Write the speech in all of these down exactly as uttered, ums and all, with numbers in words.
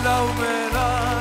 la humedad.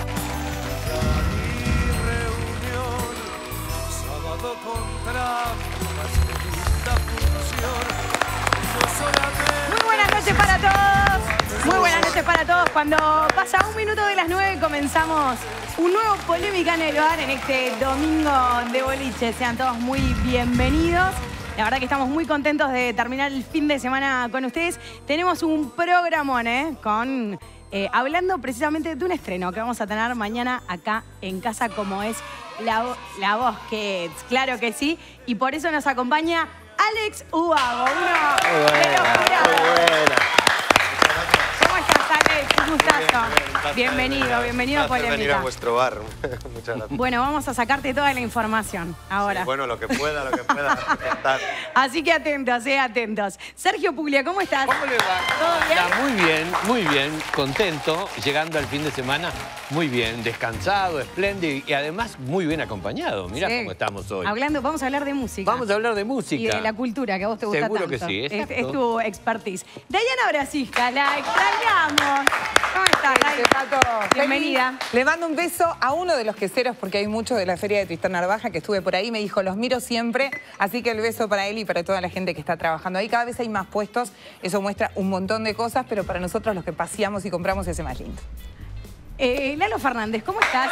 Y reunión, sábado contra una segunda función. No solamente... Muy buenas noches para todos. Muy buenas noches para todos. Cuando pasa un minuto de las nueve comenzamos un nuevo Polémica en el Bar en este domingo de boliche. Sean todos muy bienvenidos. La verdad que estamos muy contentos de terminar el fin de semana con ustedes. Tenemos un programón, ¿eh? Con, eh, hablando precisamente de un estreno que vamos a tener mañana acá en casa, como es La, la Voz Kids. Claro que sí. Y por eso nos acompaña Alex Ubago, uno de los jurados. ¿Cómo estás, Alex? Un gustazo. Bienvenido, bienvenido a Polémica. Venir a vuestro bar. Muchas gracias. Bueno, vamos a sacarte toda la información ahora. Sí, bueno, lo que pueda, lo que pueda. Así que atentos, eh, atentos. Sergio Puglia, ¿cómo estás? ¿Cómo le va? ¿Todo bien? Está muy bien, muy bien, contento, llegando al fin de semana, muy bien, descansado, espléndido y además muy bien acompañado. Mirá Sí. cómo estamos hoy. Hablando, vamos a hablar de música. Vamos a hablar de música. Y de la cultura, que a vos te gusta Seguro tanto. que sí, es, exacto. es tu expertise. Dayana Brasisca, la extrañamos. ¿Cómo estás, Day? Bienvenida. Le mando un beso a uno de los queseros, porque hay muchos de la Feria de Tristán Narvaja que estuve por ahí. Me dijo, los miro siempre. Así que el beso para él y para toda la gente que está trabajando ahí. Cada vez hay más puestos. Eso muestra un montón de cosas, pero para nosotros los que paseamos y compramos ese más lindo. Eh, Lalo Fernández, ¿cómo estás?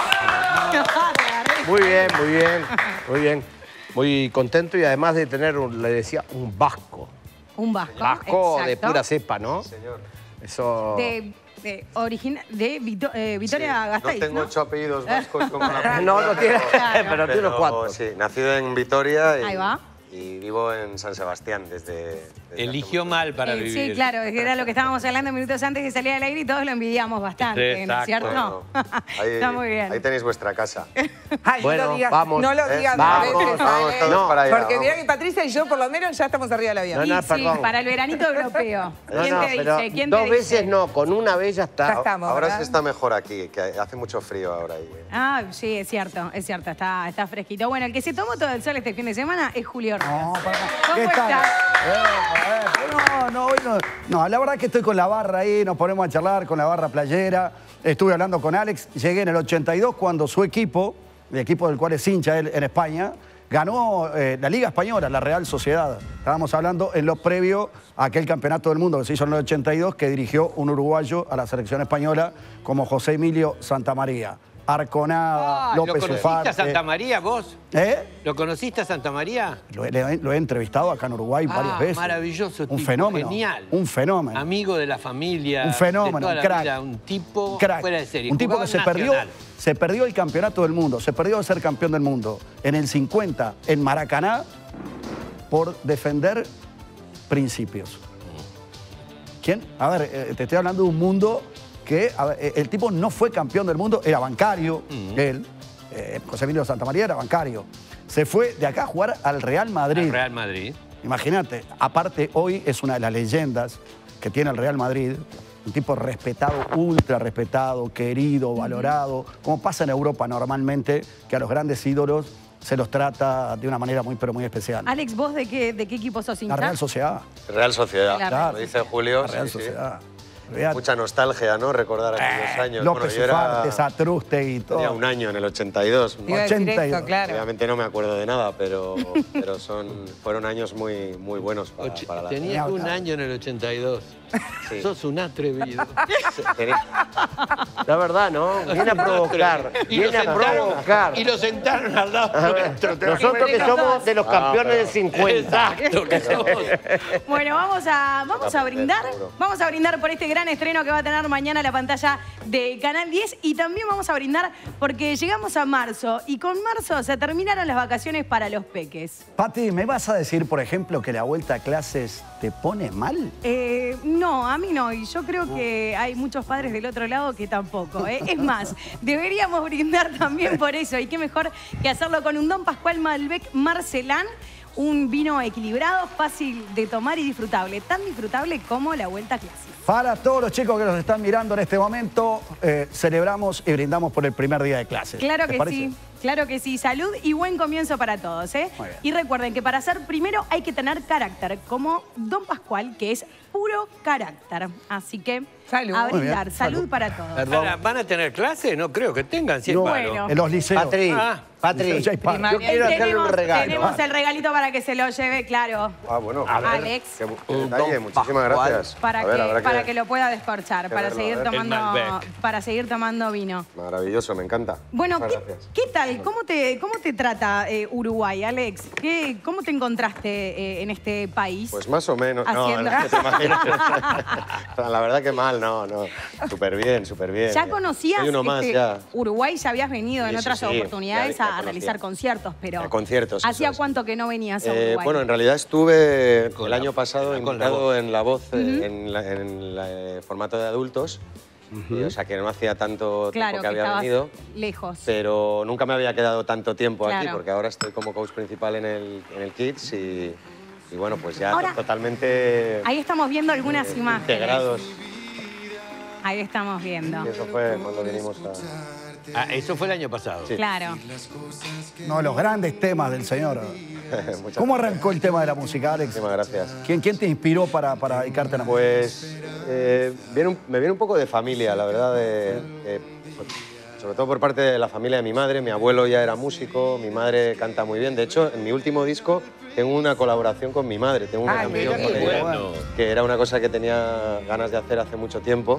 Muy bien, muy bien, muy bien. Muy contento y además de tener, un, le decía, un vasco. Un vasco. Vasco de exacto. pura cepa, ¿no? Señor. Eso... De, de, origina, de Vito, eh, Vitoria Sí, Gasteiz, no tengo ¿no? ocho apellidos vascos como la No, no tiene, Claro. pero tiene unos cuantos. Sí, nacido en Vitoria y, Ahí va. y vivo en San Sebastián desde... desde Eligió hace mal para Eh, vivir. sí, claro, era lo que estábamos hablando minutos antes de salir al aire y todos lo envidiamos bastante, ¿no es Exacto. cierto? mucho tiempo. Bueno, ahí, Está muy bien. Ahí tenéis vuestra casa. Ay, Bueno, no lo digas, vamos. no lo ¿Eh? digas. Vamos, dos veces, vamos ¿vale? todos No, para allá. Porque vamos. mirá que Patricia y yo por lo menos ya estamos arriba del avión. No, Y no, sí, perdón. para el veranito europeo. No, ¿Quién no, te pero dice? ¿Quién te dos dice? veces no, con una vez ya está. Ya estamos, Ahora ¿verdad? se está mejor aquí, que hace mucho frío ahora. Y, Ah, sí, es cierto, es cierto, está, está fresquito. Bueno, el que se tomó todo el sol este fin de semana es Julio Ríos. No, para- ¿Cómo ¿Qué tal? estás? Eh, eh, no, no, hoy no. No, la verdad que estoy con la barra ahí, nos ponemos a charlar con la barra playera. Estuve hablando con Alex, llegué en el ochenta y dos cuando su equipo, el equipo del cual es hincha él en España, ganó eh, la Liga Española, la Real Sociedad. Estábamos hablando en lo previo a aquel campeonato del mundo que se hizo en el ochenta y dos, que dirigió un uruguayo a la selección española como José Emilio Santamaría. Arconada, Ah, ¿Lo López conociste a Ufarte. Santa María vos? ¿Eh? ¿Lo conociste a Santa María? Lo he, lo he entrevistado acá en Uruguay varias Ah, veces. maravilloso Un tipo, fenómeno. genial. Un fenómeno. Amigo de la familia. Un fenómeno, de toda un la crack. vida, un tipo Crack. fuera de serie. Un tipo Jugaba que se en perdió, Nacional. se perdió el campeonato del mundo, se perdió de ser campeón del mundo en el cincuenta en Maracaná por defender principios. ¿Quién? A ver, eh, te estoy hablando de un mundo que a ver, eh, el tipo no fue campeón del mundo, era bancario, él, eh, José Emilio Santamaría era bancario. Se fue de acá a jugar al Real Madrid. Al Real Madrid. Imagínate, aparte hoy es una de las leyendas que tiene el Real Madrid, un tipo respetado, ultra respetado, querido, valorado, como pasa en Europa normalmente, que a los grandes ídolos se los trata de una manera muy, pero muy especial. Alex, ¿vos de qué, de qué equipo sos hincha? La Real Sociedad. Real Sociedad, La Real como dice Julio. La Real sí, sí. Sociedad. Olvídate. Mucha nostalgia, ¿no? Recordar aquellos años. López Bueno, yo era- Ufarte, Satruste y todo. Tenía un año en el ochenta y dos. ¿no? Te iba a decir ochenta y dos. esto, claro. Obviamente no me acuerdo de nada, pero, pero son, fueron años muy, muy buenos para, Och- para la Tenías Ni un hablar. año en el ochenta y dos. Sí. Sos un atrevido. Tenía- La verdad, ¿no? Viene a provocar. Y lo Viene a sentaron- provocar. Y lo sentaron al lado nuestro. ¿te Nosotros que imaginas? somos de los campeones del cincuenta. Exacto, que somos. Bueno, vamos a, vamos a brindar. Seguro. Vamos a brindar por este gran estreno que va a tener mañana la pantalla de Canal diez. Y también vamos a brindar porque llegamos a marzo. Y con marzo se terminaron las vacaciones para los peques. Pati, ¿me vas a decir, por ejemplo, que la vuelta a clases te pone mal? Eh, no, a mí no. Y yo creo que hay muchos padres del otro lado que tampoco. ¿eh? Es más, deberíamos brindar también por eso. Y qué mejor que hacerlo con un Don Pascual Malbec Marcelán. Un vino equilibrado, fácil de tomar y disfrutable. Tan disfrutable como la vuelta a clases. Para todos los chicos que nos están mirando en este momento, eh, celebramos y brindamos por el primer día de clases. Claro ¿Te que parece? sí. Claro que sí, salud y buen comienzo para todos, ¿eh? Muy bien. Y recuerden que para ser primero hay que tener carácter, como Don Pascual, que es puro carácter. Así que Salud. a Muy bien, brindar, salud, salud. para todos. Perdón. Ahora, ¿van a tener clase? No creo que tengan, si es No, paro. Bueno. En los liceos. Patri, Ah. Patri, Ya hay paro. yo quiero hacerle tenemos, un regalo. tenemos el regalito para que se lo lleve, claro. Ah, bueno. A ver. Alex, Qué, qué Un detalle, Don muchísimas Pascual. gracias. para, A ver, que, habrá para que lo pueda descorchar, que para verlo, seguir a ver. tomando, El Malbec. para seguir tomando vino. Maravilloso, me encanta. Bueno, Muchas ¿qué, gracias. qué tal? ¿Cómo te, cómo te trata eh, Uruguay, Alex? ¿Qué, ¿Cómo te encontraste eh, en este país? Pues más o menos. Haciendo- No, no te imaginas. La verdad que mal, no, no. Súper bien, súper bien. ¿Ya conocías Soy uno más, este, ya. Uruguay? ¿Ya habías venido Sí, en sí, otras sí, oportunidades ya- ya a conocía. realizar conciertos? Pero A conciertos, ¿hacía eso es. cuánto que no venías a Eh, Uruguay? bueno, en realidad estuve Con el la- año pasado con la invitado voz. en La Voz, eh, en, la- en la- eh, formato de adultos. Y, o sea, que no hacía tanto claro, tiempo que que había estabas venido. lejos. Pero nunca me había quedado tanto tiempo aquí, Claro. porque ahora estoy como coach principal en el, en el Kids y, y bueno, pues ya Ahora, totalmente Ahí estamos viendo algunas eh, imágenes. integrados. Ahí estamos viendo. Y eso fue cuando vinimos a... Ah, eso fue el año pasado. Sí. Claro. Uno de los grandes temas del señor. Muchas ¿Cómo arrancó el tema de la música, Alex? Muchísimas gracias. ¿Quién, quién te inspiró para, para dedicarte a la música? Pues eh, viene un- me viene un poco de familia, la verdad, de- de- sobre todo por parte de la familia de mi madre. Mi abuelo ya era músico, mi madre canta muy bien. De hecho, en mi último disco tengo una colaboración con mi madre, tengo una Ay, canción mira con qué ella, bueno. que era una cosa que tenía ganas de hacer hace mucho tiempo.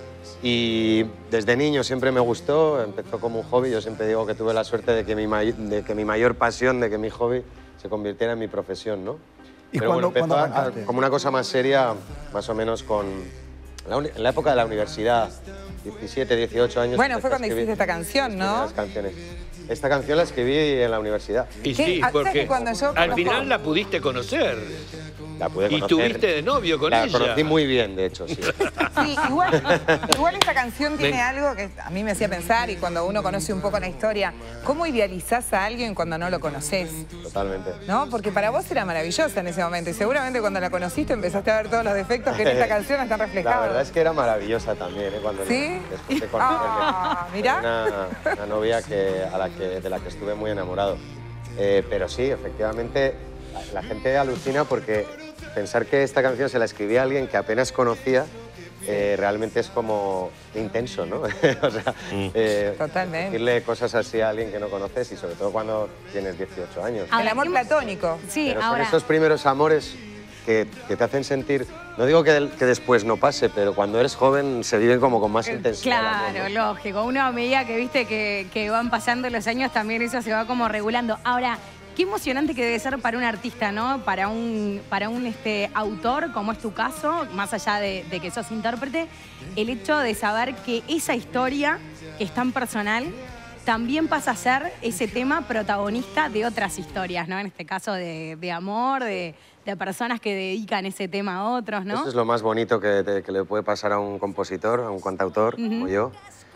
Y desde niño siempre me gustó, empezó como un hobby. Yo siempre digo que tuve la suerte de que mi, may- de que mi mayor pasión, de que mi hobby se convirtiera en mi profesión, ¿no? ¿Y Pero cuándo- bueno, empezó cuándo a- a- arrancaste? como una cosa más seria, más o menos con... la uni- en la época de la universidad, diecisiete, dieciocho años. Bueno, empecé fue a cuando escribir hiciste esta canción, mis ¿no? primeras canciones. Esta canción la escribí en la universidad. Y ¿Qué? sí, Ah, ¿sabes porque que cuando yo al conozco- final la pudiste conocer. La pude Y conocer. estuviste de novio con la ella. conocí muy bien, de hecho, sí. Sí, igual, igual esta canción tiene algo que a mí me hacía pensar, y cuando uno conoce un poco la historia, ¿cómo idealizás a alguien cuando no lo conoces? Totalmente. ¿No? Porque para vos era maravillosa en ese momento y seguramente cuando la conociste empezaste a ver todos los defectos que en esta canción están reflejados. La verdad es que era maravillosa también, ¿eh? Cuando ¿Sí? después de conocerle. Ah, mirá. Una, una novia que, a la que, de la que estuve muy enamorado. Eh, pero sí, efectivamente, la, la gente alucina porque pensar que esta canción se la escribía a alguien que apenas conocía eh, realmente es como intenso, ¿no? O sea, eh, Totalmente. decirle cosas así a alguien que no conoces y sobre todo cuando tienes dieciocho años. Ahora, El amor ¿qué- platónico. Sí, Pero son ahora. esos primeros amores que, que te hacen sentir, no digo que, que después no pase, pero cuando eres joven se viven como con más intensidad. el amor, Claro, ¿no? lógico. Uno a medida que viste que, que van pasando los años, también eso se va como regulando. Ahora, qué emocionante que debe ser para un artista, ¿no? Para un, para un este, autor, como es tu caso, más allá de, de que sos intérprete, el hecho de saber que esa historia, que es tan personal, también pasa a ser ese tema protagonista de otras historias, ¿no? En este caso de, de amor, de, de personas que dedican ese tema a otros, ¿no? Eso es lo más bonito que, te- que le puede pasar a un compositor, a un cantautor como yo,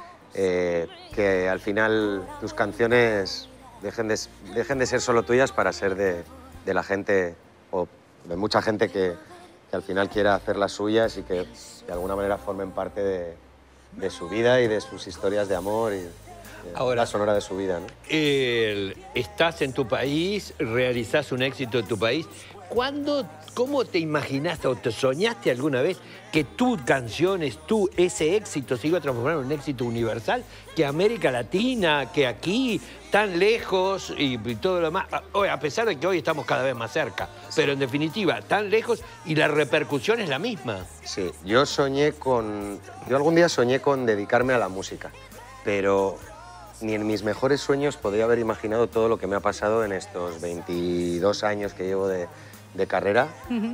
eh, que al final tus canciones dejen de, dejen de ser solo tuyas para ser de, de la gente o de mucha gente que, que al final quiera hacer las suyas y que de alguna manera formen parte de, de su vida y de sus historias de amor y de Ahora- la sonora de su vida, ¿no? El- estás en tu país, realizás un éxito en tu país. ¿Cuándo, cómo te imaginaste o te soñaste alguna vez que tus canciones, tú, ese éxito se iba a transformar en un éxito universal? Que América Latina, que aquí, tan lejos y, y todo lo demás. A, hoy, a pesar de que hoy estamos cada vez más cerca, pero en definitiva, tan lejos y la repercusión es la misma. Sí, yo soñé con... Yo algún día soñé con dedicarme a la música, pero ni en mis mejores sueños podría haber imaginado todo lo que me ha pasado en estos veintidós años que llevo de, de carrera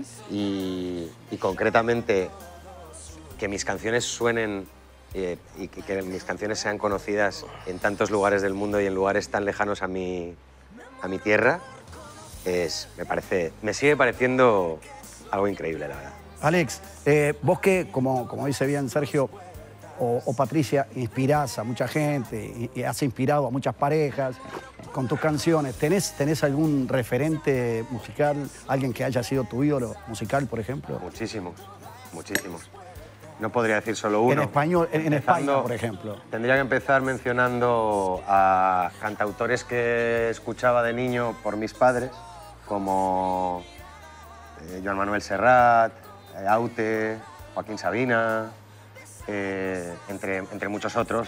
y, y concretamente que mis canciones suenen eh, y que, que mis canciones sean conocidas en tantos lugares del mundo y en lugares tan lejanos a mi, a mi tierra, es, me parece, me sigue pareciendo algo increíble, la verdad. Alex, eh, vos que, como, como dice bien Sergio o, o Patricia, inspirás a mucha gente y, y has inspirado a muchas parejas con tus canciones. ¿Tenés, ¿Tenés algún referente musical, alguien que haya sido tu ídolo musical, por ejemplo? Muchísimos, muchísimos. no podría decir solo uno. En español, en, en España, Empezando- por ejemplo. Tendría que empezar mencionando a cantautores que escuchaba de niño por mis padres, como eh, Joan Manuel Serrat, eh, Aute, Joaquín Sabina, eh, entre, entre muchos otros.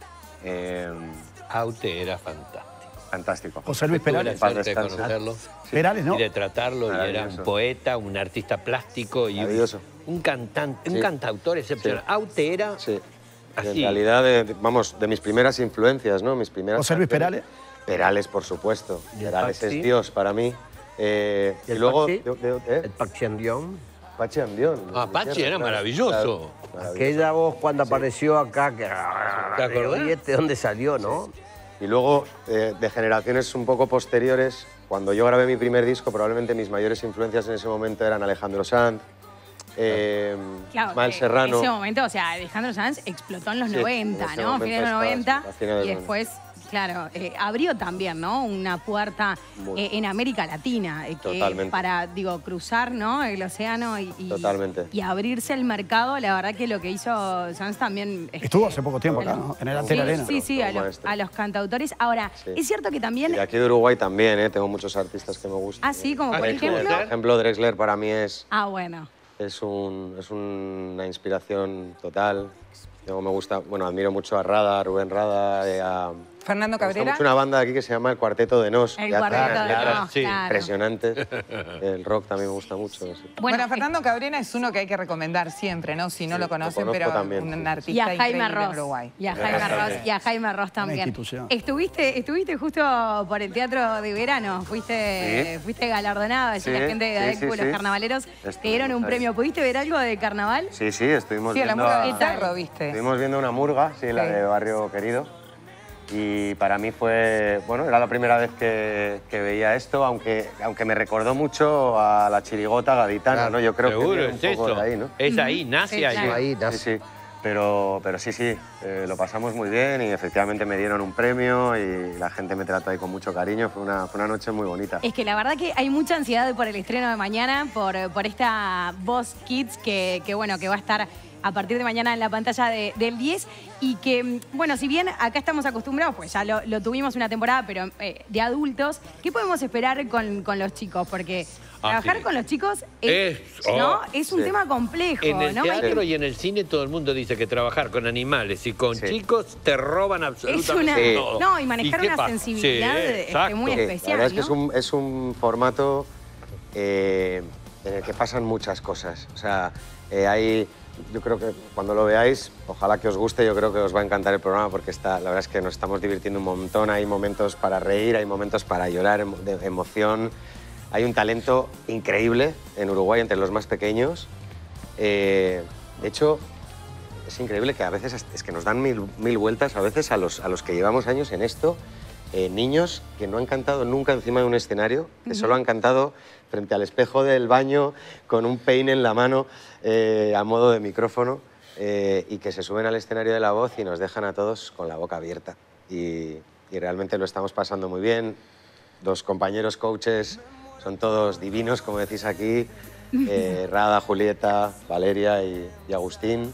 Eh, Aute era fantástico. fantástico. José Luis Tuve la Perales. Paz suerte de descanse. conocerlo Perales, ¿no? y de tratarlo, y era un Maravilloso. poeta, un artista plástico y un, Maravilloso. un cantante, un Sí. cantautor excepcional. Sí. Aute era Sí. En así. realidad, de- vamos, de mis primeras influencias, ¿no? Mis primeras José Luis canciones. Perales. Perales, por supuesto. ¿Y el Perales Paxi? es Dios para mí. Eh, ¿Y y el luego... Paxi? de- de- ¿eh? El Pachi Andión. Pachi Andión. Ah, mi Pachi tierra, era claro, maravilloso. claro, maravilloso. Aquella voz cuando apareció acá, que... ¿Te acordás? ¿Y este dónde salió, no? Y luego, eh, de generaciones un poco posteriores, cuando yo grabé mi primer disco, probablemente mis mayores influencias en ese momento eran Alejandro Sanz, eh, Claro, Ismael que Serrano. En ese momento, o sea, Alejandro Sanz explotó en los Sí, noventa, en ese ¿no? momento Fines de los estaba, noventa. a finales de Y los después, claro, eh, abrió también, ¿no? Una puerta Muy. eh, en América Latina. eh, que Totalmente. para, digo, cruzar, ¿no? El océano y, y- Totalmente. y abrirse el mercado. La verdad que lo que hizo Sanz también... este, Estuvo hace poco tiempo acá, ¿no? En el Sí, Antena Arena. sí, sí, a Todo los, maestro. a los cantautores. Ahora, Sí. es cierto que Y también... de aquí de Uruguay también, ¿eh? Tengo muchos artistas que me gustan. Ah, sí, como Ah, por sí, ejemplo... Por ejemplo, Drexler para mí es, Ah, bueno. es, un, es una inspiración total. Luego me gusta, bueno, admiro mucho a Rada, a Rubén Rada, eh, a... Fernando Me gusta Cabrera. mucho una banda de aquí que se llama El Cuarteto de Nos. El que hace Cuarteto unas de letras Nos, sí. claro. impresionantes. El rock también me gusta mucho. sí. Bueno, eh, Fernando Cabrera es uno que hay que recomendar siempre, ¿no? Si no Sí, lo lo conocen, conozco pero también, un sí, sí. artista Y a Jaime increíble en Ross. Uruguay. Y a Jaime Ross y a Jaime Ross también. institución. Estuviste, estuviste justo por el Teatro de Verano, fuiste, Sí. fuiste galardonado, allí Sí, la gente de sí, ADECU, sí, los sí. carnavaleros, te Estuvimos dieron un ahí. premio. ¿Pudiste ver algo de carnaval? Sí, sí, estuvimos Sí, a la viendo... murga a- del Cerro, ¿viste? Estuvimos viendo una murga, sí, la Sí. de Barrio Querido. Y para mí fue, bueno, era la primera vez que, que veía esto, aunque, aunque me recordó mucho a la chirigota gaditana, ¿no? Yo creo Seguro, que viene es un poco eso. de ahí, ¿no? Es ahí, nace Sí, ahí. claro. Ahí, Sí, nace. sí. Pero, pero sí, sí, eh, lo pasamos muy bien y efectivamente me dieron un premio y la gente me trató ahí con mucho cariño. Fue una, fue una noche muy bonita. Es que la verdad que hay mucha ansiedad por el estreno de mañana, por, por esta Voz Kids que, que, bueno, que va a estar a partir de mañana en la pantalla de- del diez y que, bueno, si bien acá estamos acostumbrados, pues ya lo, lo tuvimos una temporada, pero eh, de adultos, ¿qué podemos esperar con, con los chicos? Porque Ah, trabajar sí. con los chicos es, Es- ¿no? oh, es un sí. tema complejo, En el ¿no? Hay que- teatro y en el cine todo el mundo dice que trabajar con animales y con Sí. chicos te roban es absolutamente una... Sí. todo. No, y manejar qué una pasa? sensibilidad Sí, este, exacto. muy Sí, especial, la verdad es que ¿no? es un, es un formato eh, en el que pasan muchas cosas. O sea, eh, hay, yo creo que cuando lo veáis, ojalá que os guste, yo creo que os va a encantar el programa porque está, la verdad es que nos estamos divirtiendo un montón. Hay momentos para reír, hay momentos para llorar emo- de emoción. Hay un talento increíble en Uruguay entre los más pequeños. Eh, de hecho, es increíble que a veces es- es que nos dan mil, mil vueltas a veces a los, a los que llevamos años en esto. Eh, niños que no han cantado nunca encima de un escenario, que solo han cantado frente al espejo del baño con un peine en la mano eh, a modo de micrófono eh, y que se suben al escenario de La Voz y nos dejan a todos con la boca abierta. Y, y realmente lo estamos pasando muy bien. Dos compañeros coaches son todos divinos, como decís aquí. Eh, Rada, Julieta, Valeria y, y Agustín.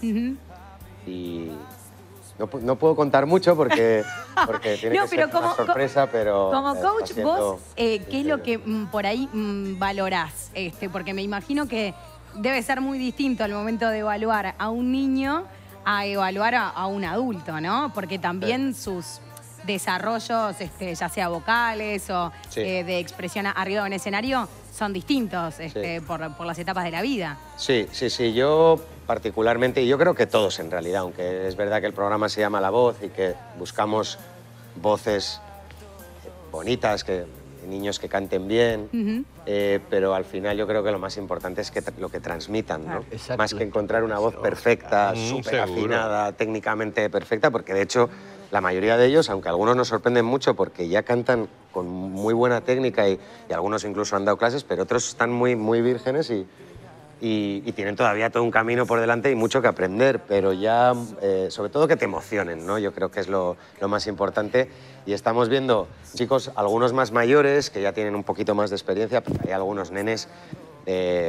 Y no, pu- no puedo contar mucho porque, porque tiene No, que pero ser como- una sorpresa, pero... Como eh, coach, está siendo vos, eh, ¿qué es lo increíble. que mm, por ahí mm, valorás? Este, porque me imagino que debe ser muy distinto al momento de evaluar a un niño a evaluar a, a un adulto, ¿no? Porque también sus desarrollos, este, ya sea vocales o Sí. eh, de expresión arriba en escenario, son distintos este, Sí. por, por las etapas de la vida. Sí, sí, sí. Yo particularmente, y yo creo que todos en realidad, aunque es verdad que el programa se llama La Voz y que buscamos voces bonitas, que, niños que canten bien, Ujú. eh, pero al final yo creo que lo más importante es que tra- lo que transmitan, ¿no? Exacto. Más que encontrar una voz perfecta, Mm, súper seguro. afinada, técnicamente perfecta, porque de hecho la mayoría de ellos, aunque algunos nos sorprenden mucho porque ya cantan con muy buena técnica y, y algunos incluso han dado clases, pero otros están muy, muy vírgenes y, y, y tienen todavía todo un camino por delante y mucho que aprender, pero ya, eh, sobre todo que te emocionen, ¿no? Yo creo que es lo, lo más importante. Y estamos viendo chicos, algunos más mayores, que ya tienen un poquito más de experiencia, pero hay algunos nenes eh,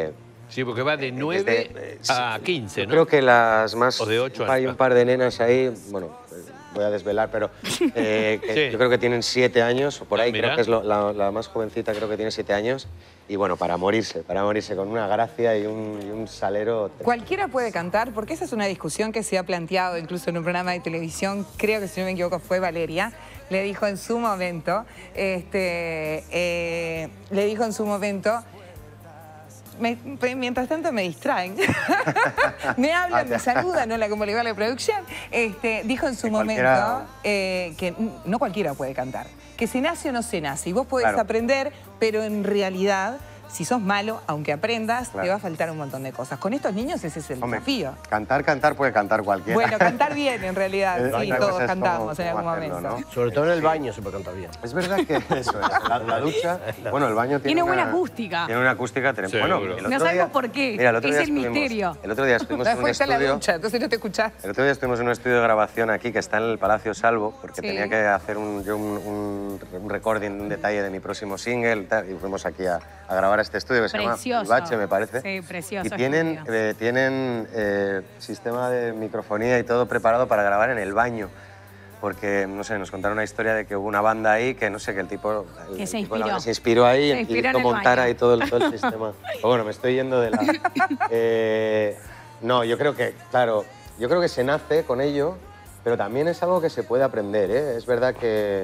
Sí, porque va de nueve Desde, eh, a quince, ¿no? Creo que las más... O de ocho a- Hay un par de nenas ahí, bueno, voy a desvelar, pero eh, que Sí. yo creo que tienen siete años, o por Ah, ahí, mira. creo que es lo- la, la más jovencita, creo que tiene siete años. Y bueno, para morirse, para morirse, con una gracia y un, y un salero... Cualquiera puede cantar, porque esa es una discusión que se ha planteado incluso en un programa de televisión, creo que si no me equivoco fue Valeria, le dijo en su momento, este, eh, le dijo en su momento, me- mientras tanto me distraen, me hablan, me saludan, hola, ¿cómo le va la producción? Este, dijo en su Que momento cualquiera- eh, que no cualquiera puede cantar, que se nace o no se nace, y vos podés Claro. aprender, pero en realidad... Si sos malo, aunque aprendas, Claro. te va a faltar un montón de cosas. Con estos niños ese es el Hombre, desafío. cantar, cantar puede cantar cualquiera. Bueno, cantar bien en realidad, Eh, sí, otra todos cosa es cantamos cómo- en algún cómo hacerlo, momento. ¿no? Sobre todo en el baño se puede cantar bien. Es verdad que eso es. La, la ducha, bueno, el baño tiene Tiene buena una- acústica. Tiene una acústica tremenda. Seguro. Bueno, el No otro sabemos día- por qué. Mira, el otro Es día el estuvimos- misterio. El otro día estuvimos en un Después está la estudio... ducha, entonces no te escuchás. El otro día estuvimos en un estudio de grabación aquí que está en el Palacio Salvo, porque Sí. tenía que hacer un, yo un, un, un recording, un detalle de mi próximo single, tal, y fuimos aquí a, a grabar a este estudio que se llama Precioso. Bache, me parece. Sí, precioso Y tienen, estudio. eh, tienen eh, sistema de microfonía y todo preparado para grabar en el baño. Porque, no sé, nos contaron una historia de que hubo una banda ahí que, no sé, que el tipo, el, Que se el tipo de la inspiró. banda se inspiró ahí Se y inspiró en hizo el montar baño. ahí todo el, todo el sistema. Pero bueno, me estoy yendo de la... Eh, no, yo creo que, claro, yo creo que se nace con ello, pero también es algo que se puede aprender, ¿eh? Es verdad que...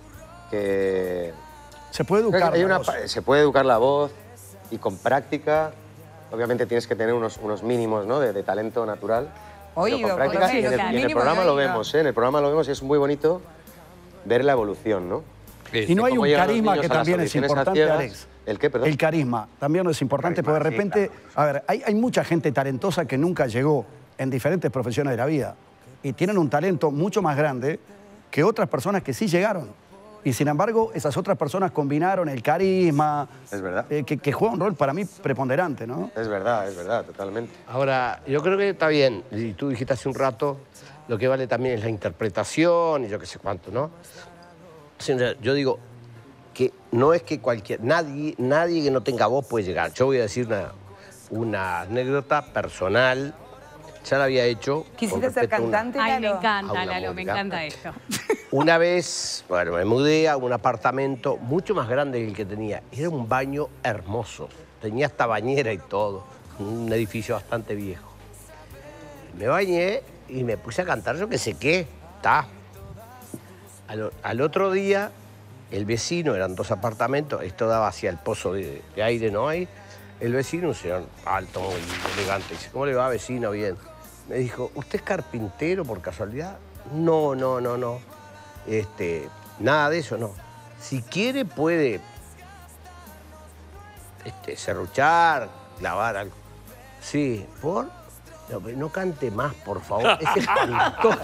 que Se puede creo que educar. hay la una voz. pa- se puede educar la voz y con práctica, obviamente tienes que tener unos, unos mínimos, ¿no? de, de talento natural. pero Oído, con por lo práctica, y menos, en el, claro. y en el Mínimo de programa lo oído. vemos, ¿eh? En el programa lo vemos y es muy bonito ver la evolución, ¿no? Y no hay Cómo un llegan los carisma niños que a las también es audiciones a importante, ciegas. Alex. ¿El qué, perdón? El carisma también es importante, Carisma, porque de sí, repente, a ver, hay, hay mucha gente talentosa que nunca llegó en diferentes profesiones de la vida y tienen un talento mucho más grande que otras personas que sí llegaron. Y sin embargo, esas otras personas combinaron el carisma, Es verdad. eh, que, que juega un rol para mí preponderante, ¿no? Es verdad, es verdad, totalmente. Ahora, yo creo que está bien, y tú dijiste hace un rato, lo que vale también es la interpretación y yo qué sé cuánto, ¿no? Señora, yo digo que no es que cualquier, nadie, nadie que no tenga voz puede llegar. Yo voy a decir una, una anécdota personal, ya la había hecho. con ¿Quisiste ser respecto a una- cantante, Ay, me Lalo? a encanta, una Lalo, me música. encanta esto. Una vez, bueno, me mudé a un apartamento mucho más grande que el que tenía. Era un baño hermoso. Tenía hasta bañera y todo. Un edificio bastante viejo. Me bañé y me puse a cantar, yo que sé qué. Está. Al, al otro día, el vecino, eran dos apartamentos, esto daba hacia el pozo de, de aire, ¿no hay? El vecino, un señor alto, muy elegante, dice, ¿cómo le va, vecino? Bien. Me dijo, ¿usted es carpintero por casualidad? No, no, no, no. Este, nada de eso, no. Si quiere, puede este, serruchar, lavar algo. Sí, ¿por? No, pero no cante más, por favor. Es espantoso.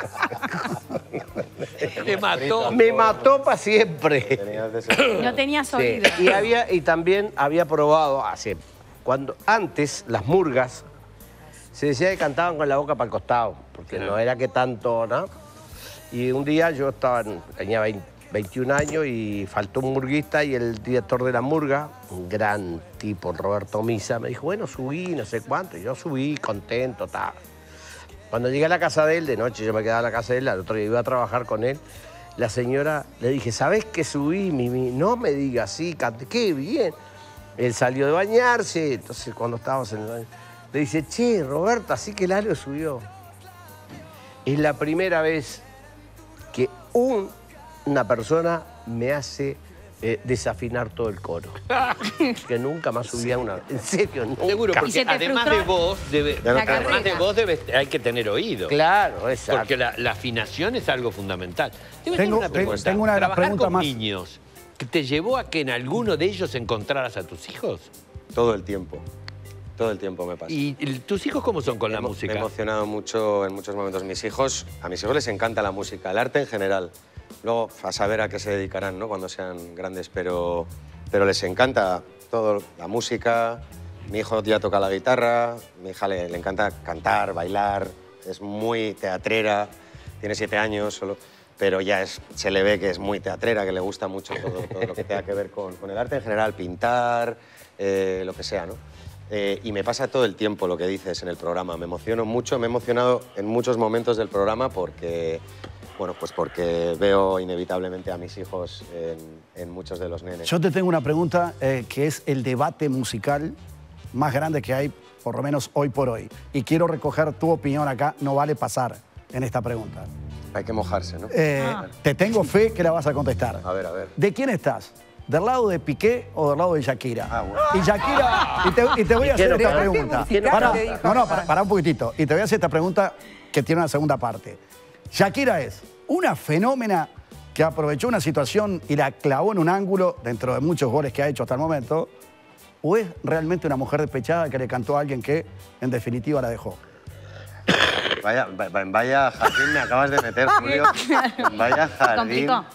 Te mató. Me mató para siempre. Tenías de ser- No tenías Sí, oído. y, había, y también había probado hace... Cuando, antes, las murgas, se decía que cantaban con la boca para el costado, porque no era que tanto, ¿no? Y un día yo estaba, en- tenía veinte, veintiún años y faltó un murguista y el director de la murga, un gran tipo, Roberto Misa, me dijo, bueno, subí, no sé cuánto, y yo subí, contento, tal. Cuando llegué a la casa de él, de noche yo me quedaba en la casa de él, al otro día iba a trabajar con él, la señora le dije, ¿sabés qué subí, Mimi? No me digas así, cante, qué bien. Él salió de bañarse, entonces cuando estábamos en el baño, le dice, che, Roberto, así que Lalo subió. Es la primera vez que un- una persona me hace eh, desafinar todo el coro. Que nunca más subía una... En serio, nunca. Seguro, ¿Y porque se te además frustró? de voz, debe, Ya no La te- además de carrera. voz debe- hay que tener oído. Claro, exacto. Porque la, la afinación es algo fundamental. Te voy a hacer Tengo- una tengo- pregunta. tengo una de las ¿Trabajar preguntas con más- niños que te llevó a que en alguno de ellos encontraras a tus hijos? Todo el tiempo. Todo el tiempo me pasa. ¿Y el- tus hijos cómo son con la Me he música? emocionado mucho en muchos momentos. Mis hijos, a mis hijos les encanta la música, el arte en general. Luego, a saber a qué se dedicarán, ¿no? Cuando sean grandes, pero, pero les encanta todo, la música. Mi hijo ya toca la guitarra, mi hija le, le encanta cantar, bailar, es muy teatrera, tiene siete años solo, pero ya es, se le ve que es muy teatrera, que le gusta mucho todo, todo lo que tenga que ver con, con el arte en general, pintar, eh, lo que sea, ¿no? Eh, y me pasa todo el tiempo lo que dices en el programa. Me emociono mucho, me he emocionado en muchos momentos del programa porque, bueno, pues porque veo inevitablemente a mis hijos en, en muchos de los nenes. Yo te tengo una pregunta eh, que es el debate musical más grande que hay, por lo menos hoy por hoy. Y quiero recoger tu opinión acá, no vale pasar en esta pregunta. Hay que mojarse, ¿no? Eh, Ah. Te tengo fe que la vas a contestar. A ver, a ver. ¿De quién estás? ¿Del lado de Piqué o del lado de Shakira? Ah, bueno. Y Shakira, y te, y te voy a hacer Piqué esta no pregunta. musical, Pará, te dijo no, no, papá. para, para un poquitito. Y te voy a hacer esta pregunta que tiene una segunda parte. Shakira es una fenómena que aprovechó una situación y la clavó en un ángulo dentro de muchos goles que ha hecho hasta el momento, o es realmente una mujer despechada que le cantó a alguien que en definitiva la dejó. Vaya, va- vaya jardín me acabas de meter, Julio. Vaya jardín. Complicó.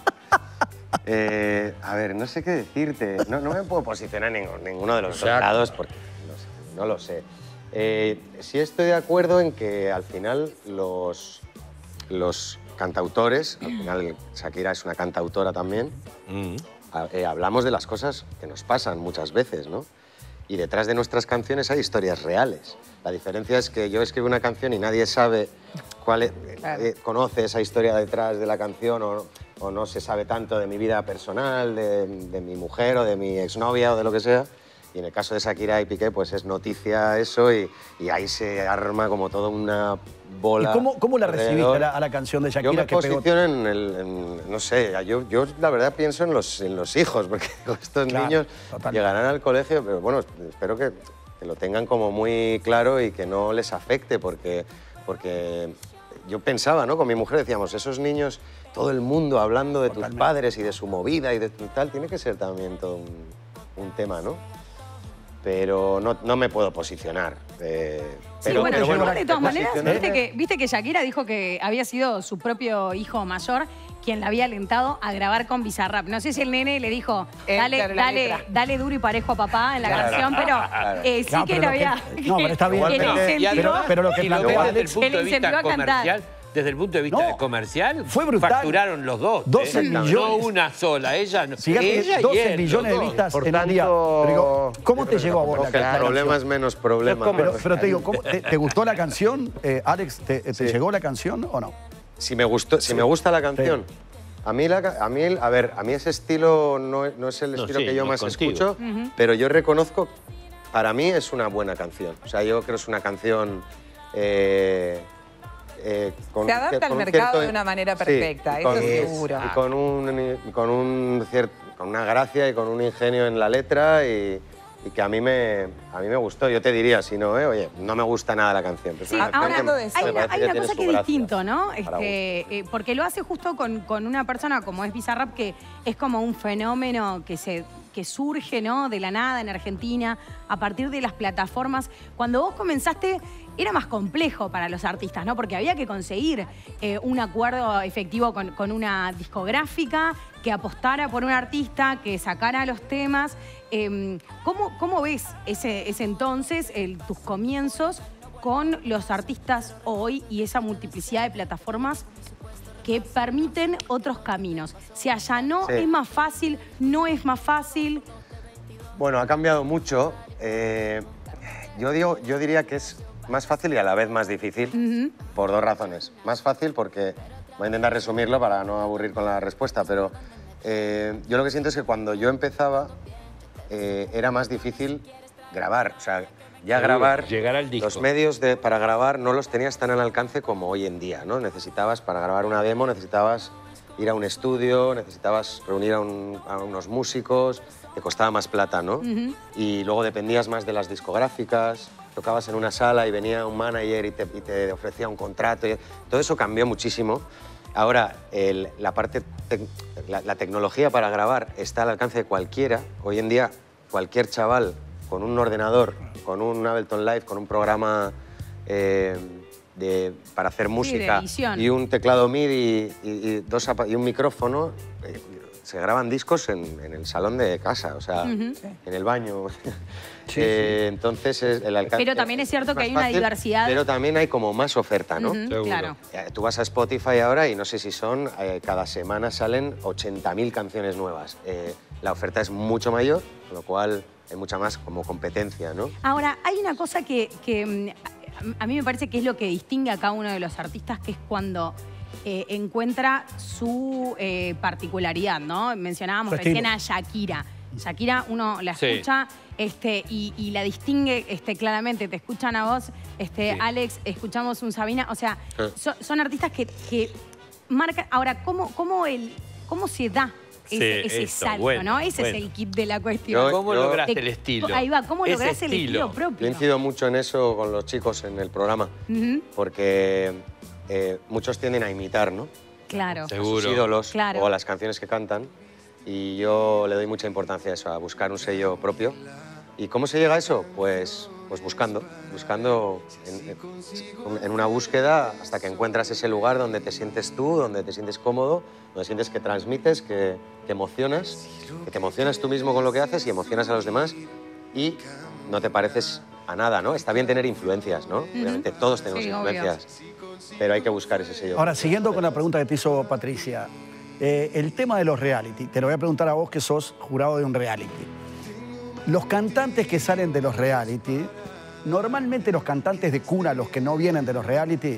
Eh, a ver, no sé qué decirte. No, no me puedo posicionar en ningún- ninguno de los dos Exacto. lados porque no, sé, no lo sé. Eh, sí estoy de acuerdo en que al final los, los cantautores, al final Shakira es una cantautora también, Mm. ha- eh, hablamos de las cosas que nos pasan muchas veces, ¿no? Y detrás de nuestras canciones hay historias reales. La diferencia es que yo escribo una canción y nadie sabe cuál es, Claro. eh, conoce esa historia detrás de la canción o, o no se sabe tanto de mi vida personal, de, de mi mujer o de mi exnovia o de lo que sea. Y en el caso de Shakira y Piqué, pues es noticia eso y, y ahí se arma como toda una bola. ¿Y cómo, cómo la recibiste alrededor. a la, a la canción de Yo Shakira me que pegó? posiciono en, el, en- no sé, yo, yo la verdad pienso en los, en los hijos, porque estos Claro, niños totalmente. llegarán al colegio, pero bueno, espero que, que lo tengan como muy claro y que no les afecte, porque, porque yo pensaba, ¿no? Con mi mujer decíamos, esos niños, todo el mundo hablando de tus Totalmente. padres y de su movida y de tu tal, tiene que ser también todo un, un tema, ¿no? Pero no, no me puedo posicionar. eh, Sí, pero, bueno, pero igual bueno, de todas maneras, posicionarme- viste que, viste que Shakira dijo que había sido su propio hijo mayor quien la había alentado a grabar con Bizarrap. No sé si el nene le dijo, Eh, dale, claro, la dale, letra. dale duro y parejo a papá en la Claro. canción, pero eh, sí No, que pero lo lo que- había... no, pero está bien, que le pero- incentivó- pero- pero lo que si lo plantea ves desde el Alex- punto que le de vista incentivó a cantar. comercial, desde el punto de vista No, comercial, fue brutal. facturaron los dos. doce ¿eh? millones. No una sola, ella, no- Fíjate, ella y doce él, millones los de dos. vistas Por en un día. tanto, Pero digo, ¿cómo te llegó a vos la, Porque el la problema canción? es menos problema. ¿Cómo? Pero, pero te digo, ¿cómo- te, te gustó la canción? Eh, Alex, ¿te, te Sí. llegó la canción o no? Si me, gustó, si me gusta la canción. A mí, la, ca- a, mí el- a ver, a mí ese estilo no, no es el No, estilo sí, que yo no más contigo. escucho, pero yo reconozco, para mí es una buena canción. O sea, yo creo que es una canción... eh, eh, con, Se adapta con al un mercado cierto- de una manera sí, perfecta, y eso con- seguro. Y con, un, y con, un cier- con una gracia y con un ingenio en la letra y, y que a mí, me, a mí me gustó. Yo te diría, si no, eh, oye, no me gusta nada la canción. pero es Sí, una canción hablando que de eso, me hay una, parece hay que una tiene cosa su que es gracia distinto, ¿no? para Este, eh, porque lo hace justo con, con una persona como es Bizarrap, que es como un fenómeno que, se, que surge, ¿no? De la nada en Argentina, a partir de las plataformas. Cuando vos comenzaste, era más complejo para los artistas, ¿no? Porque había que conseguir eh, un acuerdo efectivo con, con una discográfica que apostara por un artista, que sacara los temas. Eh, ¿cómo, ¿Cómo ves ese, ese entonces, el- tus comienzos con los artistas hoy y esa multiplicidad de plataformas que permiten otros caminos? Se allanó, Sí. es más fácil, no es más fácil. Bueno, ha cambiado mucho. Eh, yo, digo, yo diría que es más fácil y a la vez más difícil por dos razones. Más fácil porque, voy a intentar resumirlo para no aburrir con la respuesta, pero eh, yo lo que siento es que cuando yo empezaba eh, era más difícil grabar. O sea, ya Seguro, grabar, llegar al disco. los medios de, para grabar no los tenías tan al alcance como hoy en día, ¿no? Necesitabas, para grabar una demo, necesitabas ir a un estudio, necesitabas reunir a, un- a unos músicos, te costaba más plata, ¿no? Y luego dependías más de las discográficas, tocabas en una sala y venía un manager y te, y te ofrecía un contrato. Y todo eso cambió muchísimo. Ahora, el- la parte, tec- la, la tecnología para grabar está al alcance de cualquiera. Hoy en día, cualquier chaval con un ordenador, con un Ableton Live, con un programa eh, de, para hacer música edición. y un teclado M I D I y, y dos, apa- y un micrófono, eh, se graban discos en, en el salón de casa, o sea, Ujú. en el baño. Eh, entonces, es el alcance... Pero también es cierto que más hay una fácil, diversidad. Pero también hay como más oferta, ¿no? Ujú, Seguro. claro. Eh, Tú vas a Spotify ahora y no sé si son, eh, cada semana salen ochenta mil canciones nuevas. Eh, la oferta es mucho mayor, con lo cual hay mucha más como competencia, ¿no? Ahora, hay una cosa que, que, mm, a mí me parece que es lo que distingue a cada uno de los artistas, que es cuando eh, encuentra su eh, particularidad, ¿no? Mencionábamos Su recién estilo. a Shakira. Shakira, uno la Sí. escucha este, y, y la distingue este, claramente. Te escuchan a vos, este, Sí. Alex, escuchamos un Sabina. O sea, Sí. so- son artistas que, que marcan... Ahora, ¿cómo, cómo, el, cómo se da ese, Sí, ese eso, salto, bueno, ¿no? Ese bueno. es el kit de la cuestión. Yo- ¿Cómo yo- lograste Te- el estilo? Ahí va, ¿cómo Ese lográs el estilo Yo propio? incido mucho en eso con los chicos en el programa, Ujú, porque eh, muchos tienden a imitar, ¿no? claro. A Seguro. sus ídolos Claro. o a las canciones que cantan. Y yo le doy mucha importancia a eso, a buscar un sello propio. ¿Y cómo se llega a eso? Pues, pues buscando, buscando en, en- en una búsqueda hasta que encuentras ese lugar donde te sientes tú, donde te sientes cómodo, donde sientes que transmites, que te emocionas, que te emocionas tú mismo con lo que haces y emocionas a los demás y no te pareces a nada, ¿no? Está bien tener influencias, ¿no? Obviamente todos tenemos Sí, obvio. influencias, pero hay que buscar ese sello. Ahora, siguiendo con la pregunta que te hizo Patricia, eh, el tema de los reality, te lo voy a preguntar a vos que sos jurado de un reality. Los cantantes que salen de los reality, normalmente los cantantes de cuna, los que no vienen de los reality,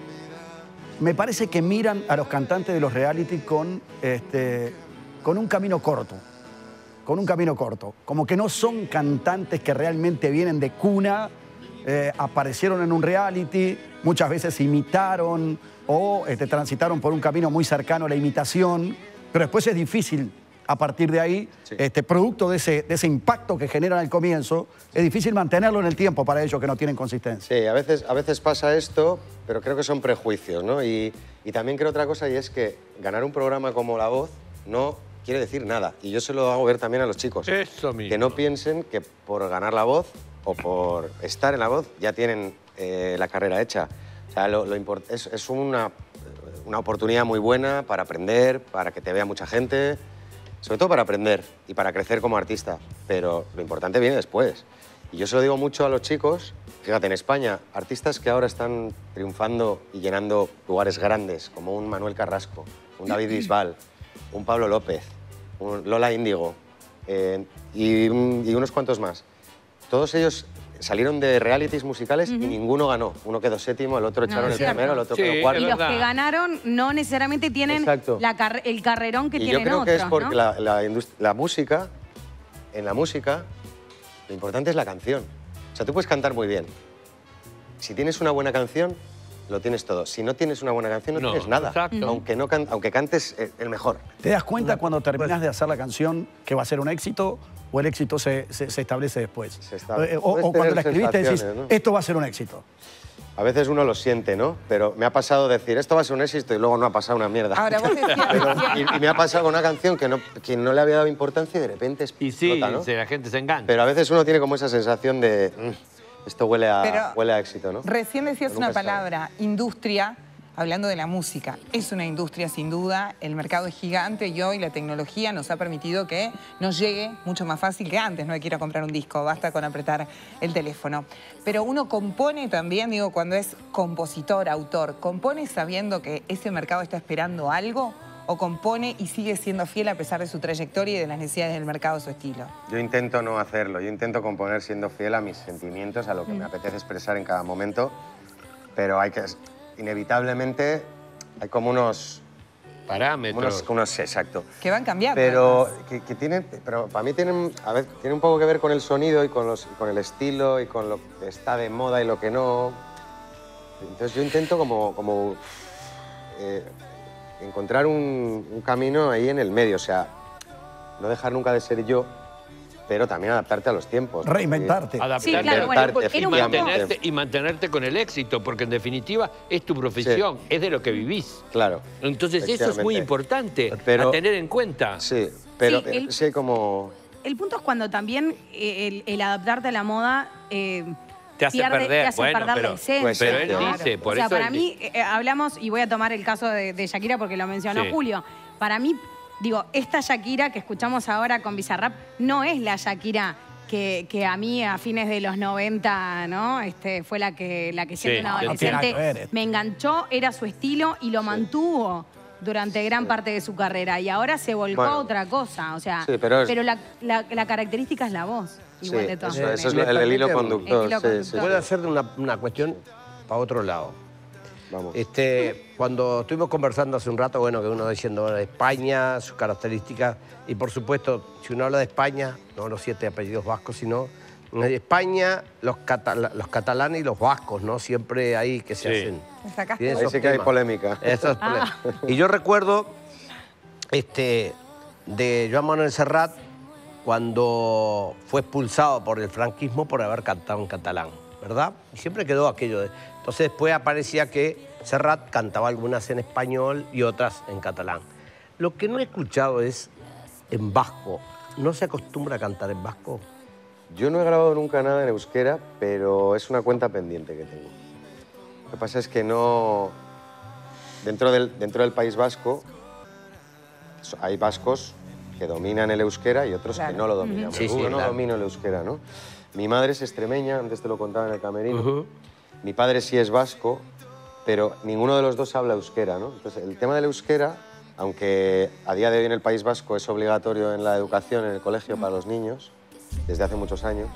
me parece que miran a los cantantes de los reality con, este, con un camino corto. Con un camino corto. Como que no son cantantes que realmente vienen de cuna, eh, aparecieron en un reality, muchas veces imitaron o este, transitaron por un camino muy cercano a la imitación, pero después es difícil, a partir de ahí, Sí. este, producto de ese, de ese impacto que generan al comienzo, es difícil mantenerlo en el tiempo para ellos que no tienen consistencia. Sí, a veces, a veces pasa esto, pero creo que son prejuicios, ¿no? Y, y también creo otra cosa, y es que ganar un programa como La Voz no quiere decir nada. Y yo se lo hago ver también a los chicos. Eso mismo. Que no piensen que por ganar La Voz o por estar en La Voz ya tienen eh, la carrera hecha. O sea, lo, lo import- es, es una, una oportunidad muy buena para aprender, para que te vea mucha gente, sobre todo para aprender y para crecer como artista. Pero lo importante viene después. Y yo se lo digo mucho a los chicos. Fíjate, en España, artistas que ahora están triunfando y llenando lugares grandes, como un Manuel Carrasco, un David Bisbal, un Pablo López, un Lola Índigo eh, y, un- y unos cuantos más. Todos ellos salieron de realities musicales y ninguno ganó. Uno quedó séptimo, el otro No, echaron es el cierto. primero, el otro Sí, quedó Y cuarto. los verdad. que ganaron no necesariamente tienen Exacto. la car- el carrerón que Y yo tienen creo otros, que es porque ¿no? la, la indust- la música, en la música, lo importante es la canción. O sea, tú puedes cantar muy bien. Si tienes una buena canción, lo tienes todo. Si no tienes una buena canción, no, No, tienes nada. exacto. Aunque, no can- aunque cantes eh, el mejor. ¿Te das cuenta cuando terminas de hacer la canción que va a ser un éxito o el éxito se, se- se establece después? Se establece. Eh, o, Puedes o cuando tener la escribiste decís, sensaciones, ¿no? esto va a ser un éxito. A veces uno lo siente, ¿no? Pero me ha pasado decir, esto va a ser un éxito y luego no ha pasado una mierda. Ahora, vos decías Pero- recién- y, y me ha pasado con una canción que no, que no le había dado importancia y de repente Y sí, explota, ¿no? se- la gente se engancha. Pero a veces uno tiene como esa sensación de, "Mm, esto huele a, Pero huele a éxito, ¿no? Recién decías Pero una nunca se sabe. palabra, industria, hablando de la música. Es una industria sin duda, el mercado es gigante y hoy la tecnología nos ha permitido que nos llegue mucho más fácil que antes. No hay que ir a comprar un disco, basta con apretar el teléfono. Pero uno compone también, digo, cuando es compositor, autor, ¿compone sabiendo que ese mercado está esperando algo? ¿O compone y sigue siendo fiel a pesar de su trayectoria y de las necesidades del mercado, su estilo? Yo intento no hacerlo, yo intento componer siendo fiel a mis sentimientos, a lo que me apetece expresar en cada momento, pero hay que, inevitablemente, hay como unos, Parámetros. unos, unos exacto. Que van cambiando. Pero además. que, que tienen, pero para mí tienen, a ver, tiene un poco que ver con el sonido y con, los, con el estilo y con lo que está de moda y lo que no. Entonces yo intento como, como eh, encontrar un, un camino ahí en el medio, o sea, no dejar nunca de ser yo, pero también adaptarte a los tiempos. Reinventarte. Adaptarte, Sí, claro, bueno, Adaptarte, era un y, poco... mantenerte, y mantenerte con el éxito, porque en definitiva es tu profesión, es de lo que vivís. Claro. Entonces eso es muy efectivamente. importante Pero- a tener en cuenta. Sí, pero Sí, el- eh, sí hay como... El punto es cuando también eh, el, el adaptarte a la moda eh, Te hace pierde- perder, te hace bueno, perder pero- la esencia. pues, pero él Claro. dice, por o sea, eso para él mí, eh, hablamos, y voy a tomar el caso de, de Shakira porque lo mencionó Sí. Julio, para mí digo, esta Shakira que escuchamos ahora con Bizarrap no es la Shakira que, que a mí a fines de los noventa, ¿no? Este, fue la que, la que siendo Sí, una no tiene nada que adolescente ver. me enganchó, era su estilo y lo mantuvo durante gran parte de su carrera. Y ahora se volcó Bueno. a otra cosa. O sea, Sí, pero es- la, la- la característica es la voz. Igual Sí, de todas eso, maneras. eso es el, el hilo El conductor. hilo sí, conductor. sí, Voy a sí. hacer una, una cuestión para otro lado. Vamos. Este, cuando estuvimos conversando hace un rato, bueno, que uno diciendo bueno, España, sus características, y por supuesto, si uno habla de España, no los siete apellidos vascos, sino de España, los, catala- los catalanes y los vascos, ¿no? Siempre ahí que se Sí. hacen. Me sacaste tienen Ahí esos sí que hay temas. polémica. Eso es Ah. polémica. Y yo recuerdo este, de Joan Manuel Serrat cuando fue expulsado por el franquismo por haber cantado en catalán, ¿verdad? Y siempre quedó aquello de... Entonces después aparecía que Serrat cantaba algunas en español y otras en catalán. Lo que no he escuchado es en vasco. ¿No se acostumbra a cantar en vasco? Yo no he grabado nunca nada en euskera, pero es una cuenta pendiente que tengo. Lo que pasa es que no... Dentro del, dentro del País Vasco so- hay vascos que dominan el euskera y otros Claro. que no lo dominan. Sí, Yo sí, no claro. domino el euskera, ¿no? Mi madre es extremeña, antes te lo contaba en el camerino. Ujú. Mi padre sí es vasco, pero ninguno de los dos habla euskera, ¿no? Entonces, el tema del euskera, aunque a día de hoy en el País Vasco es obligatorio en la educación, en el colegio para los niños, desde hace muchos años,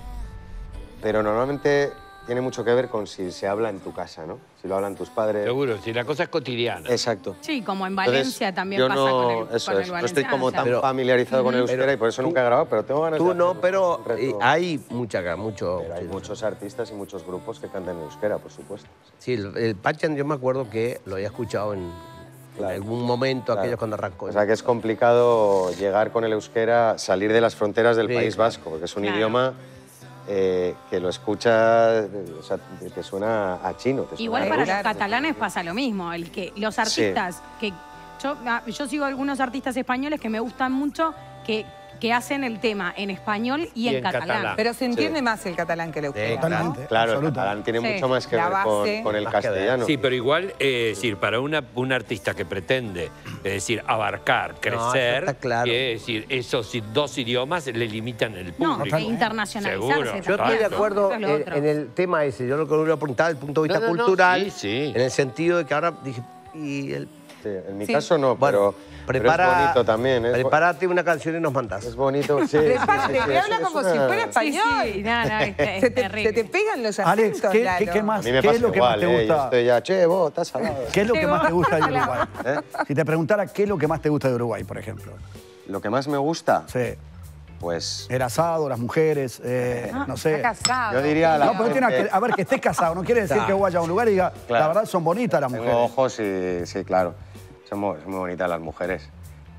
pero normalmente tiene mucho que ver con si se habla en tu casa, ¿no? Si lo hablan tus padres. Seguro, si la cosa es cotidiana. Exacto. Sí, como en Entonces, Valencia también yo pasa no, con el, eso con es, el no estoy como valenciano, tan Pero- familiarizado con el euskera pero y por eso tú- nunca he grabado, pero tengo ganas de Tú no, hacer pero un reto. eh, hay mucha, mucho... Pero hay muchos artistas y muchos grupos que cantan en euskera, por supuesto. Sí, el, el Pachan yo me acuerdo que lo había escuchado en, Claro. en algún momento, Claro. aquellos cuando arrancó. O sea que es complicado llegar con el euskera, salir de las fronteras del Sí, País claro. Vasco, porque es un Claro. idioma eh, que lo escuchas, eh, o sea, que suena a chino. te suena Igual a para ruso. los catalanes pasa lo mismo. El que, los artistas que. Yo, ah, yo sigo algunos artistas españoles que me gustan mucho que, que hacen el tema en español y, Y en, en catalán. catalán. Pero se entiende Sí. más el catalán que el euskera, ¿no? Totalmente. Claro, el Absoluta. catalán tiene Sí. mucho más que La ver con, base. con el Más que ver. castellano. Sí, pero igual, eh, es decir, para una, un artista que pretende, es decir, abarcar, crecer, está claro. que, es decir, esos i- dos idiomas le limitan el No, público. e internacionalizarse Seguro. también. Yo estoy de Claro. acuerdo Eso es lo en, otro. en el tema ese. Yo lo que voy a apuntar desde el punto de vista No, no, no, cultural, sí, sí. en el sentido de que ahora dije, y el, Sí, en mi Sí. caso no, bueno, pero, prepara, pero es bonito también. Es, bo- prepárate una canción y nos mandas. es bonito, sí. sí, Prepárate, sí, sí, me es- habla es como una- si fuera Sí, español. sí, no, no, es, es Se te, terrible. se te pegan los Alex, acentos, ¿qué, Lalo. qué- qué más, A mí me qué pasa es lo que igual, más te ¿eh? Yo gusta? estoy ya, che, vos, estás salado. ¿Qué es lo Qué que más te vos, gusta de ojalá. Uruguay? ¿Eh? Si te preguntara qué es lo que más te gusta de Uruguay, por ejemplo. Lo que más me gusta, Sí. pues El asado, las mujeres, eh, no sé. Está casado. yo diría a la No, pero tiene gente- que, a ver, que estés casado, no quiere decir que vaya a un lugar y diga, Claro. la verdad son bonitas las Tengo mujeres. ojos y sí, claro. Son muy, son muy bonitas las mujeres.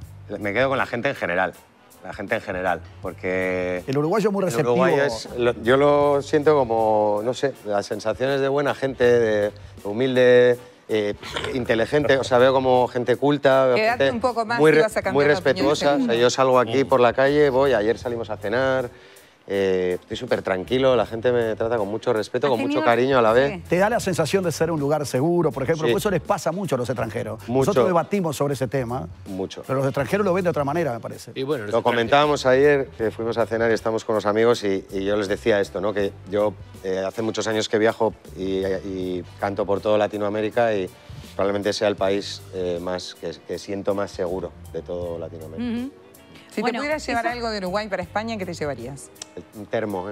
Me quedo con la gente en general. La gente en general, porque El uruguayo es muy el receptivo. Uruguay es, lo- yo lo siento como, no sé, las sensaciones de buena gente, de humilde, eh, inteligente. O sea, veo como gente culta, veo Quédate gente un poco más muy, y re- vas a cambiar muy de opinión respetuosa. O sea, seguro. yo salgo aquí por la calle, voy, ayer salimos a cenar, eh, estoy súper tranquilo, la gente me trata con mucho respeto, ¿Has con mucho tenido- cariño a la vez. Sí. Te da la sensación de ser un lugar seguro, por ejemplo, Sí. por eso les pasa mucho a los extranjeros. Mucho. Nosotros debatimos sobre ese tema, Mucho. pero los extranjeros lo ven de otra manera, me parece. Y bueno, los Lo extranjeros- comentábamos ayer, que fuimos a cenar y estamos con los amigos y, y yo les decía esto, ¿no? Que yo eh, hace muchos años que viajo y, y canto por toda Latinoamérica y probablemente sea el país eh, más que, que siento más seguro de todo Latinoamérica. Ujú. Si Bueno, te pudieras llevar eso- algo de Uruguay para España, ¿qué te llevarías? Un termo, ¿eh?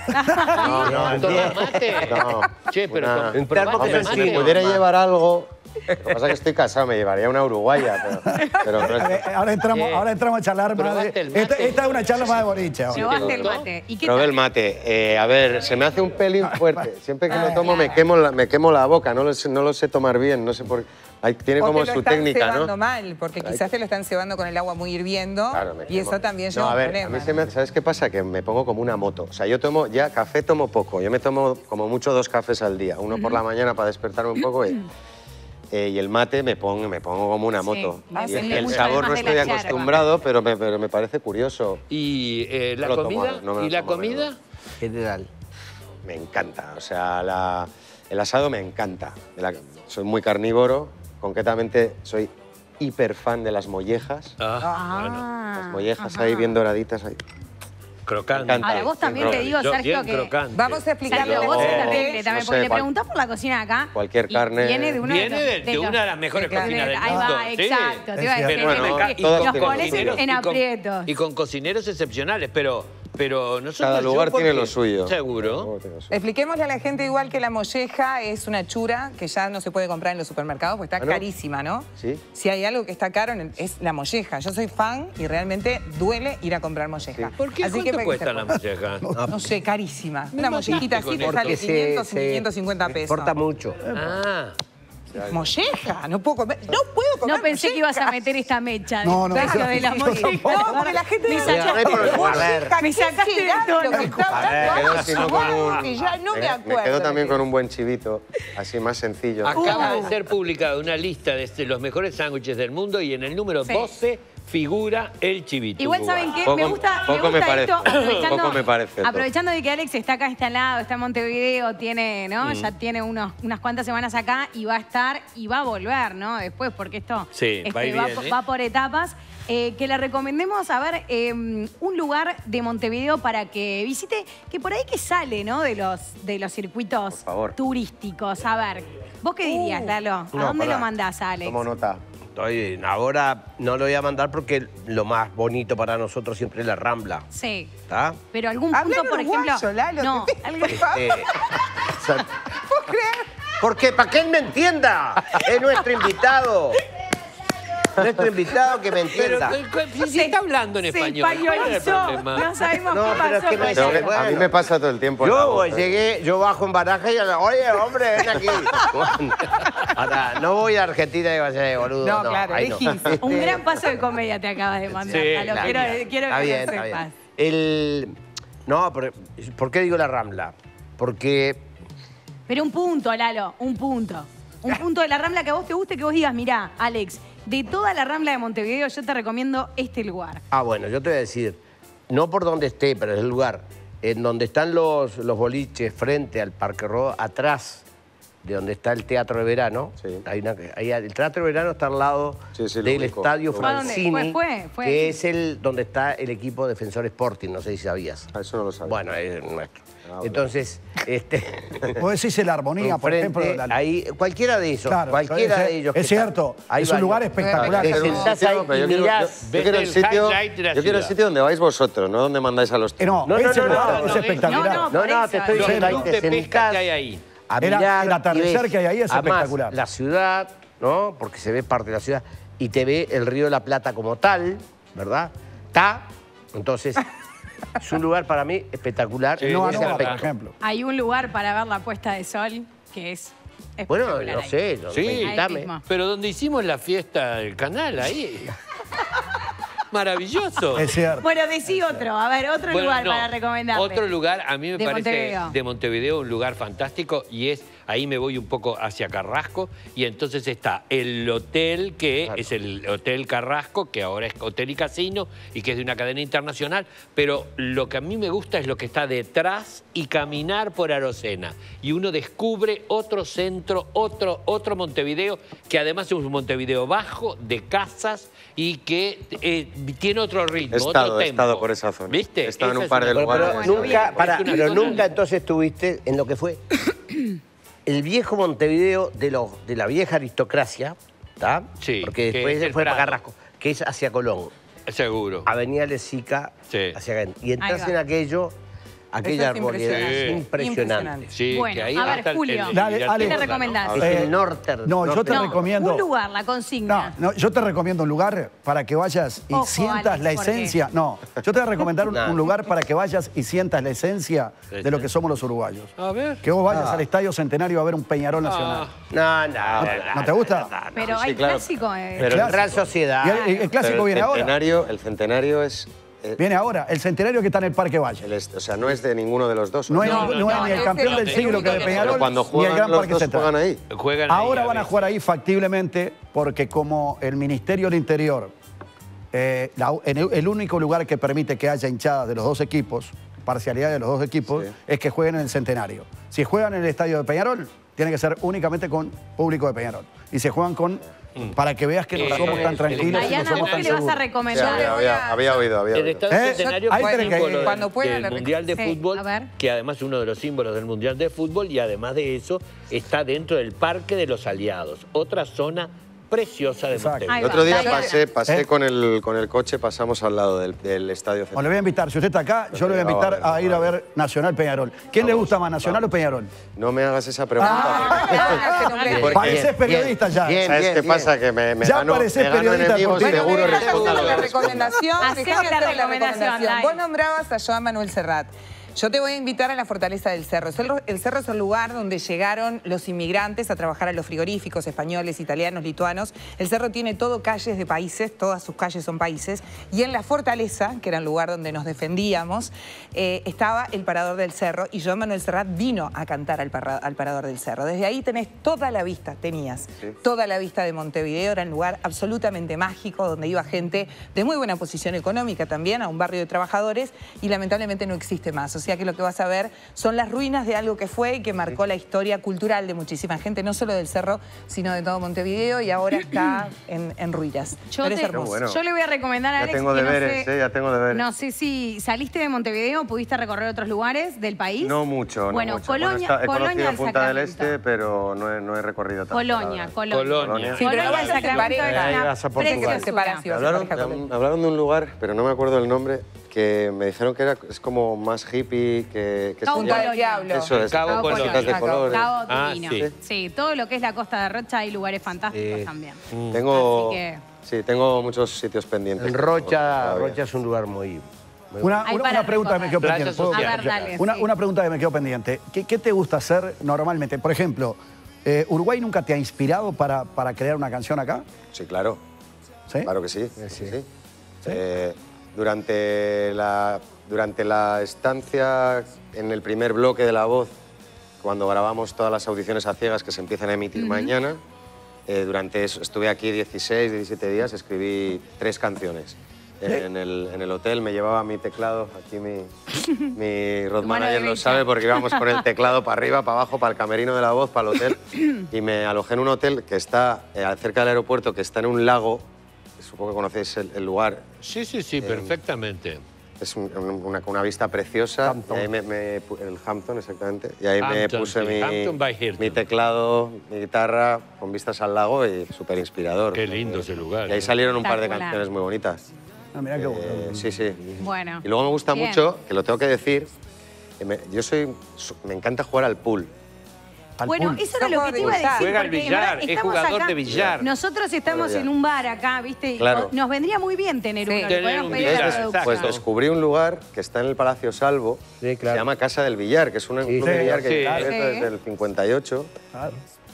No, no, ¿tomás mate? No. Che, pero Una- con- Un termo ¿probaste Hombre, el si mate? me pudiera llevar algo... Lo que pasa es que estoy casado, me llevaría una uruguaya, pero, pero no es- Eh, ahora, entramos, Sí. ahora entramos a charlar más de... ¿Probaste el mate? Esta, esta es una charla más de boliche ahora. Probaste el gustó? mate. ¿Y qué Probé tal? el mate. Eh, a ver, se me hace un pelín fuerte. Siempre que lo tomo me quemo la, me quemo la boca. No lo sé, no lo sé tomar bien. No sé por qué. Hay- Tiene O como te lo su están técnica, cebando ¿no? mal, porque quizás te lo están cebando con el agua muy hirviendo Claro, me y quemo. eso también No, lleva a un ver, problema. a mí se me, ¿sabes qué pasa? Que me pongo como una moto. O sea, yo tomo ya café tomo poco. Yo me tomo como mucho dos cafés al día. Uno por la mañana para despertarme un poco y, eh, y el mate me pongo, me pongo como una Sí, moto. le y depende el mucho sabor además no de estoy la yerba. acostumbrado, pero me, pero me parece curioso. ¿Y eh, la No lo tomo, comida? no me lo ¿Y la tomo, comida? General. Me encanta. O sea, la- el asado me encanta. La- soy muy carnívoro. Concretamente, soy hiper fan de las mollejas. Ah, bueno. Ah, Las mollejas ajá. ahí bien doraditas ahí. Crocante. Me encanta. Ahora, vos también Yo- te digo, Yo- Sergio, bien que... crocante. Vamos a explicarle a Sergio, la vos sos gente. terrible también, no porque sé, le cual- preguntás por la cocina de acá. cualquier y carne- Viene de uno Viene de, de, los- de los- una de las mejores Sí, claro. cocinas del Ahí mundo. va, Sí. exacto. Te iba a Es decir, cierto. que- Bueno, que todos los tienen pones cocineros en y con- aprietos. Y con cocineros excepcionales, pero, pero nosotros... Cada yo lugar tiene porque- lo suyo. Seguro. Expliquémosle a la gente igual que la molleja es una chura que ya no se puede comprar en los supermercados porque está ¿Ah, no? carísima, ¿no? Sí. Si hay algo que está caro es la molleja. Yo soy fan y realmente duele ir a comprar molleja. ¿Por qué? Así que ¿Cuánto para que cuesta se la ponga. molleja? No sé, carísima. Me Una mataste mollejita así con te esto. sale Porque quinientos y se- quinientos cincuenta pesos. Exporta mucho. Ah. Molleja, no puedo comer. No puedo comer. No pensé que ibas a mollejas. meter esta mecha. No, no, Claro, yo- de la yo molleja. tampoco. No, porque la gente Me dice, sacaste- A ver, molleja, me ¿qué sacaste será de todo lo lo que que- está Me hablando? quedo, Algo si no, con un- que ya no me me- acuerdo. me quedo de también qué con es. un buen chivito, así más sencillo. Acaba Uh. de ser publicada una lista de este- los mejores sándwiches del mundo y en el número Sí. doce figura el chivito. Igual, uruguayo. ¿saben qué? Poco- me gusta, poco me me gusta parece. esto. Aprovechando, Poco me parece esto. aprovechando de que Alex está acá instalado, está en Montevideo, tiene, ¿no? Ya tiene unos, unas cuantas semanas acá y va a estar y va a volver, ¿no? Después, porque esto Sí, este, va y va, viene. va por etapas. Eh, que le recomendemos, a ver, eh, un lugar de Montevideo para que visite, que por ahí que sale, ¿no? De los, de los circuitos Por favor. turísticos. A ver, ¿vos qué dirías, Lalo? ¿A No, dónde pará. lo mandás, Alex? Tomo nota. Estoy- ahora no lo voy a mandar porque lo más bonito para nosotros siempre es la Rambla. Sí. ¿Está? Pero algún Habla punto, por uruguayo, ejemplo. Lalo, no, te pido, algo- por favor. Eh, o sea, ¿Puedo creer? porque para que él me entienda. Es nuestro invitado. Nuestro invitado que me Pero, entienda. eh, si, si está hablando en se español, ¿cuál es el españolizó. problema? No sabemos No, qué pero es pasó. que con me- Tengo él. que- bueno. a mí me pasa todo el tiempo. en la Yo boca. llegué, yo bajo en Baraja y oye, hombre, ven aquí. Ahora, no voy a Argentina y vas a ser boludo. No, claro, ahí no. dijiste. Un gran paso de comedia te acabas de mandar. Sí, Lalo. claro. quiero quiero Está que bien, lo está sepas. bien. El, no, pero, ¿por qué digo la Rambla? Porque Pero un punto, Lalo, un punto. Un punto de la Rambla que a vos te guste, que vos digas, mirá, Alex, de toda la Rambla de Montevideo yo te recomiendo este lugar. Ah, bueno, yo te voy a decir, no por donde esté, pero es el lugar en donde están los, los boliches frente al Parque Rodó, atrás de donde está el Teatro de Verano. Sí. Hay una, hay- el Teatro de Verano está al lado Sí, sí, lo del ubico. Estadio ¿Fue a dónde? Francini, Fue, fue, fue. que es el donde está el equipo Defensor Sporting, no sé si sabías. Ah, eso no lo sabía. Bueno, es nuestro. Ah, bueno. Entonces, este... Vos decís la armonía, por enfrente, ejemplo. la- ahí, cualquiera de esos, Claro, cualquiera es- de ellos. es que están- cierto, hay es un varios. lugar espectacular. Te Pero un sentás sitio- ahí pero y yo quiero- mirás. yo- yo quiero el Ves el sitio, highlight de la yo quiero el ciudad. sitio donde vais vosotros, no donde mandáis a los Eh, no, No, no, ese no, lugar no, es no, espectacular. no, No, por no, eso. te estoy Los diciendo, ahí clubs te de pesca sentás que hay ahí. a Era- mirar el atardecer y ves, que hay ahí es además, espectacular. la ciudad, ¿no? Porque se ve parte de la ciudad y te ve el Río de la Plata como tal, ¿verdad? Está, entonces es un lugar para mí espectacular. Sí, No, en ese no, por aspecto. ejemplo. Hay un lugar para ver la puesta de sol que es Bueno, espectacular no ahí. sé, no, Sí. invítame. Ahí mismo. Pero donde hicimos la fiesta del canal, ahí. Maravilloso. Es cierto. Bueno, decí otro, a ver, otro Bueno, lugar no, para recomendarle. Otro lugar, a mí me De parece Montevideo. de Montevideo un lugar fantástico y es, ahí me voy un poco hacia Carrasco y entonces está el hotel que Claro. es el Hotel Carrasco, que ahora es hotel y casino y que es de una cadena internacional, pero lo que a mí me gusta es lo que está detrás y caminar por Arocena. Y uno descubre otro centro, otro, otro Montevideo, que además es un Montevideo bajo, de casas y que eh, tiene otro ritmo, He estado, otro he tempo. estado por esa zona. ¿Viste? He estado en Esa un es par de una- Pero, pero lugares. Bueno, nunca, bien. pará, Es una pero zona- nunca entonces estuviste en lo que fue el viejo Montevideo de, los, de la vieja aristocracia, ¿está? Sí, Porque que después es el fue para Prado. Carrasco, que es hacia Colón, Seguro. Avenida Lezica, Sí. hacia acá. Y entras Ahí en va. aquello, aquella Eso es arboridad impresionante. impresionante. Sí, Bueno, que ahí a ver, hasta el- Julio, el- Dale, el- Ale. ¿qué le ¿no? recomendás? Es Eh, el norte. no, yo te No, recomiendo- un lugar, la No, consigna. no, yo te recomiendo un lugar para que vayas y Ojo, sientas Alex, la ¿por qué? esencia. No, yo te voy a recomendar un, No. un lugar para que vayas y sientas la esencia de lo que somos los uruguayos. A ver. Que vos vayas al Estadio Centenario a ver un Peñarol Nacional. No, no, no. ¿No te gusta? Pero sí, hay claro. clásico. eh. Pero- Pero Real Sociedad. Y el, el clásico Pero el viene ahora. centenario, el centenario es... eh, Viene ahora. El centenario que está en el Parque Valle. el est- o sea, no es de ninguno de los dos. No es, No, no, no, es no, ni el es campeón el del siglo que único de que- Peñarol Pero cuando ni el juegan Gran los Parque dos Central. juegan ahí. Juegan ahí, Ahora van a veces. jugar ahí factiblemente porque como el Ministerio del Interior, eh, la- en el, el único lugar que permite que haya hinchadas de los dos equipos, parcialidad de los dos equipos, Sí. es que jueguen en el Centenario. Si juegan en el estadio de Peñarol, tiene que ser únicamente con público de Peñarol. Y si juegan con para que veas que no Eh, somos tan el- tranquilos y no Diana, somos ¿vos tan qué le vas a seguros. Sí, recomendar? había, había, había oído, había El oído. Estadio ¿Eh? Centenario Ahí fue tenés que ir. símbolo Cuando del, puedan, del le Mundial de Sí, Fútbol, a ver. que además es uno de los símbolos del Mundial de Fútbol y además de eso está dentro del Parque de los Aliados, otra zona preciosa de Exacto. Montevideo. Ahí El va, otro día Diana. pasé, pasé ¿Eh? con, el, con el coche, pasamos al lado del, del estadio Bueno, le voy a invitar, si usted está acá, yo le voy a invitar a ir a ver Nacional Peñarol. ¿Quién le gusta más, Nacional o Peñarol? No me hagas esa pregunta. Ah, porque- Pareces periodista ya. bien. ¿Sabes qué pasa? Que me, me Ya gano, pareces me gano periodista enemigos y deportivo. seguro Bueno, respondo a hacemos lo la que responda. recomendación. Hacemos dejame la hacer recomendación, dale. Vos nombrabas a Joan Manuel Serrat. Yo te voy a invitar a la Fortaleza del Cerro. El Cerro, el Cerro es el lugar donde llegaron los inmigrantes a trabajar a los frigoríficos españoles, italianos, lituanos. El Cerro tiene todo calles de países, todas sus calles son países. Y en la Fortaleza, que era el lugar donde nos defendíamos, eh, estaba el Parador del Cerro y Joan Manuel Serrat vino a cantar al, parra, al Parador del Cerro. Desde ahí tenés toda la vista, tenías Sí. toda la vista de Montevideo. Era un lugar absolutamente mágico donde iba gente de muy buena posición económica también, a un barrio de trabajadores, y lamentablemente no existe más. O sea que lo que vas a ver son las ruinas de algo que fue y que marcó la historia cultural de muchísima gente, no solo del Cerro, sino de todo Montevideo, y ahora está en, en ruinas. Yo, Pero es te- hermoso. bueno. yo le voy a recomendar a Ya Alex tengo que no deberes, sé- eh, ya tengo deberes. No sé si saliste de Montevideo, pudiste recorrer otros lugares del país. No mucho, no Bueno, mucho. Colonia, está- he Colonia conocido del Punta del Sacramento. Este, pero no he, no he recorrido tanto. Colonia, la verdad. Colonia. Colonia. Sí, pero no Colonia del vayas en Sacramento pareja. es Ahí una vas a Portugal. Que te separas y vas a Hablaron, pareja con él. de- hablaron de un lugar, pero no me acuerdo el nombre, que me dijeron que era, es como más hippie, que, que Cabo se Punta llama- del Diablo. Eso es, Cabo Cabo Colonia. Cositas de Cabo- colores. Cabo Ah, Divino. sí. Sí, todo lo que es la Costa de Rocha hay lugares fantásticos Sí. también. Tengo, Así que- sí, tengo muchos sitios pendientes. En Rocha, Todavía. Rocha es un lugar muy... muy Una, Hay una- para una pregunta que me quedó recorrer. pendiente. Playa ¿Puedo- A ver, dale. Una, sí. una pregunta que me quedó pendiente. ¿Qué, qué te gusta hacer normalmente? Por ejemplo, eh, ¿Uruguay nunca te ha inspirado para, para crear una canción acá? Sí, claro. ¿Sí? Claro que sí. sí. sí. Eh, durante, la, durante la estancia en el primer bloque de La Voz, cuando grabamos todas las audiciones a ciegas que se empiezan a emitir mañana, eh, durante eso estuve aquí dieciséis, diecisiete días, escribí tres canciones. En el, en el hotel me llevaba mi teclado, aquí mi, mi road Tu mano manager lo derecha. sabe porque íbamos con el teclado para arriba, para abajo, para el camerino de La Voz, para el hotel. Y me alojé en un hotel que está eh, cerca del aeropuerto, que está en un lago. Supongo que conocéis el, el lugar. Sí, sí, sí, perfectamente. Es un- un- una, una vista preciosa. Hampton. Y ahí me, me pu- el Hampton, exactamente. Y ahí me Hampton, puse sí, mi, Hampton by Hilton. mi teclado, mi guitarra, con vistas al lago y súper inspirador. Qué lindo ese lugar. Y ahí ¿eh? salieron un par de Espectacular. canciones muy bonitas. Ah, mirá qué bueno. Eh, sí, sí. Bueno. Y luego me gusta Bien. mucho, que lo tengo que decir, que me- yo soy, su- me encanta jugar al pool. Al Bueno, pool. eso era lo que te iba a decir. Juega al porque, en billar, verdad, es estamos jugador acá- de billar. Nosotros estamos Jugador de en un bar acá, ¿viste? Y Claro. Nos vendría muy bien tener Sí. uno. Le Tener podemos un pedir a la billar, producción. Pues exacto. descubrí un lugar que está en el Palacio Salvo, Sí, claro. se llama Casa del Billar, que es un Sí, club de sí, billar que sí. está abierto Sí. desde el cincuenta y ocho. Claro.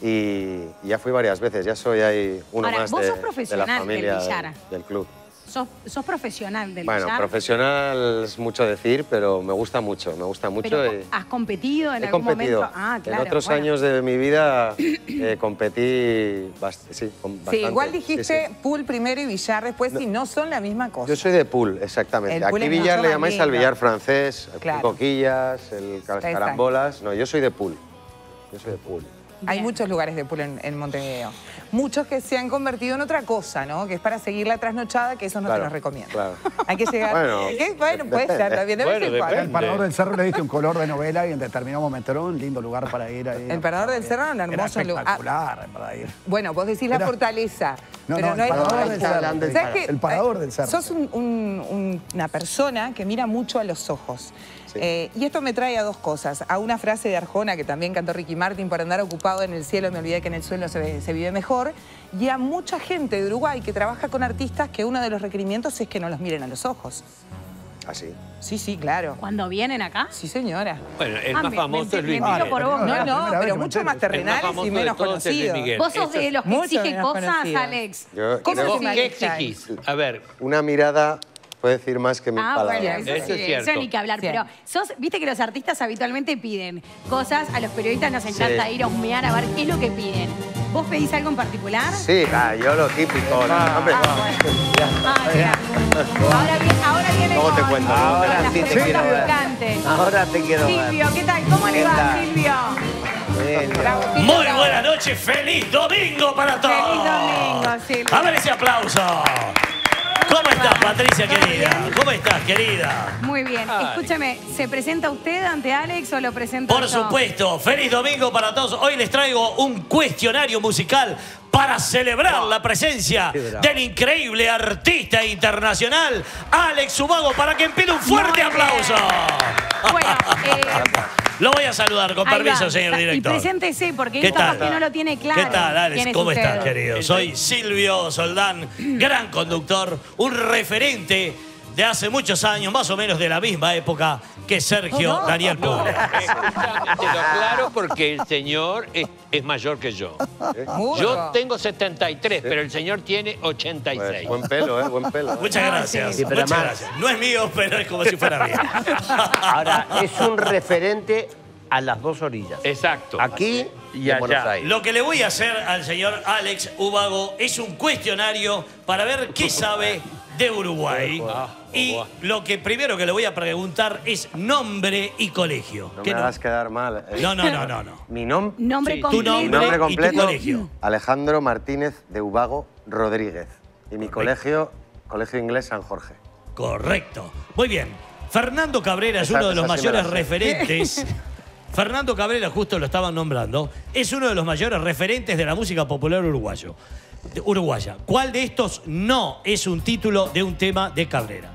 Y y ya fui varias veces, ya soy ahí uno Ahora, más vos de, sos de profesional la del familia billar. del, del club. Sos, sos profesional del Bueno, billar. profesional es mucho decir, pero me gusta mucho, me gusta mucho. Pero, y- ¿has competido en He algún competido. momento? Ah, claro. En otros bueno. años de mi vida eh, competí bast- sí, con Sí, bastante. igual Sí, dijiste sí. pool primero y billar después, y no son la misma cosa. Yo soy de pool, exactamente. El pool Aquí es billar mucho le más llamáis al lindo. billar francés, el Claro. coquillas, el ca- Exacto. carambolas. No, yo soy de pool. Yo soy de pool. Hay Bien. muchos lugares de pool en, en Montevideo. Muchos que se han convertido en otra cosa, ¿no? Que es para seguir la trasnochada, que eso no Claro, te los recomiendo. claro. Hay que llegar... Bueno, ¿Qué? Bueno, puede depende. ser también. De vez Bueno, en cuando. El Parador del Cerro le diste un color de novela y en determinado momento era un lindo lugar para ir ahí. El Parador del Cerro era un hermoso era lugar. espectacular para ir. Bueno, vos decís la Era- fortaleza, No, pero no, no, el es... Parador del Cerro. hablando del ¿Sabes Parador. qué? El Parador del Cerro. Sos un- un- un- una persona que mira mucho a los ojos. Sí. Eh, y esto me trae a dos cosas. A una frase de Arjona, que también cantó Ricky Martin, por andar ocupado en el cielo me olvidé que en el suelo se, ve- se vive mejor. Y a mucha gente de Uruguay que trabaja con artistas que uno de los requerimientos es que no los miren a los ojos. Así. Sí, sí, claro. Cuando vienen acá. Sí, señora. Bueno, el Ah, más me- famoso me- es Luis me entero Miguel. por vos. No, la no, primera vez pero que me mucho entero. más El más terrenales famoso y de menos todos es Luis conocidos. Miguel. Vos sos Eso de es- los que mucho exige menos cosas, conocido. Alex. Yo ¿Cómo creo se ¿Vos llama? qué Alexa? exigís? A ver, una mirada puede decir más que mil Ah, palabras. bueno, eso, Eso sí, es cierto. eso ni que hablar. Sí. Pero sos, viste que los artistas habitualmente piden cosas, a los periodistas nos encanta Sí. ir a husmear a ver qué es lo que piden. ¿Vos pedís algo en particular? Sí, ah, yo lo típico. no, hombre, Ah, mira. Ahora viene, ahora viene Luego te con, cuento. con Ahora las sí te preguntas quiero ver. picantes. Ahora te quiero ver. Silvio, ¿qué tal? ¿Cómo le ¿Qué va, tal? Silvio? Bravo, Muy bravo. buenas noches, feliz domingo para todos. Feliz domingo, Silvio. A ver ese aplauso. ¿Cómo estás, Patricia, querida? ¿Cómo estás, querida? Muy bien. Escúchame, ¿se presenta usted ante Alex o lo presento Por yo? supuesto, feliz domingo para todos. Hoy les traigo un cuestionario musical para celebrar la presencia del increíble artista internacional Alex Ubago, para que pida un fuerte Muy bien. aplauso. Bueno, eh, Lo voy a saludar, con ahí permiso, va. señor director. Y preséntese, porque ¿Qué él capaz tal? que no lo tiene claro. ¿Qué tal, Alex? quién es ¿Cómo usted. estás, querido? Soy Silvio Soldán, gran conductor, un referente de hace muchos años, más o menos de la misma época que Sergio Daniel Puglia. Escuchame, te lo aclaro porque el señor es, es mayor que yo. Mucho. Yo tengo setenta y tres, pero el señor tiene ochenta y Pues, seis. buen pelo, ¿eh? Buen pelo. Muchas gracias. Sí, pero Muchas más. gracias. No es mío, pero es como si fuera mío. Ahora, es un referente a las dos orillas. Exacto. Aquí y, Y en Buenos allá. Aires. Lo que le voy a hacer al señor Alex Ubago es un cuestionario para ver qué sabe de Uruguay. Y lo que primero que le voy a preguntar es nombre y colegio. No ¿Qué me no? hagas quedar mal. ¿eh? No, no, no, no, no. Mi nom- Nombre Sí, tu completo. mi nombre nombre y tu completo, colegio. Alejandro Martínez de Ubago Rodríguez. Y mi colegio, Colegio Inglés San Jorge. Correcto. Muy bien. Fernando Cabrera es Esa- uno de los esa sí me mayores la sé. referentes. Fernando Cabrera, justo lo estaban nombrando, es uno de los mayores referentes de la música popular uruguayo, de- uruguaya. ¿Cuál de estos no es un título de un tema de Cabrera?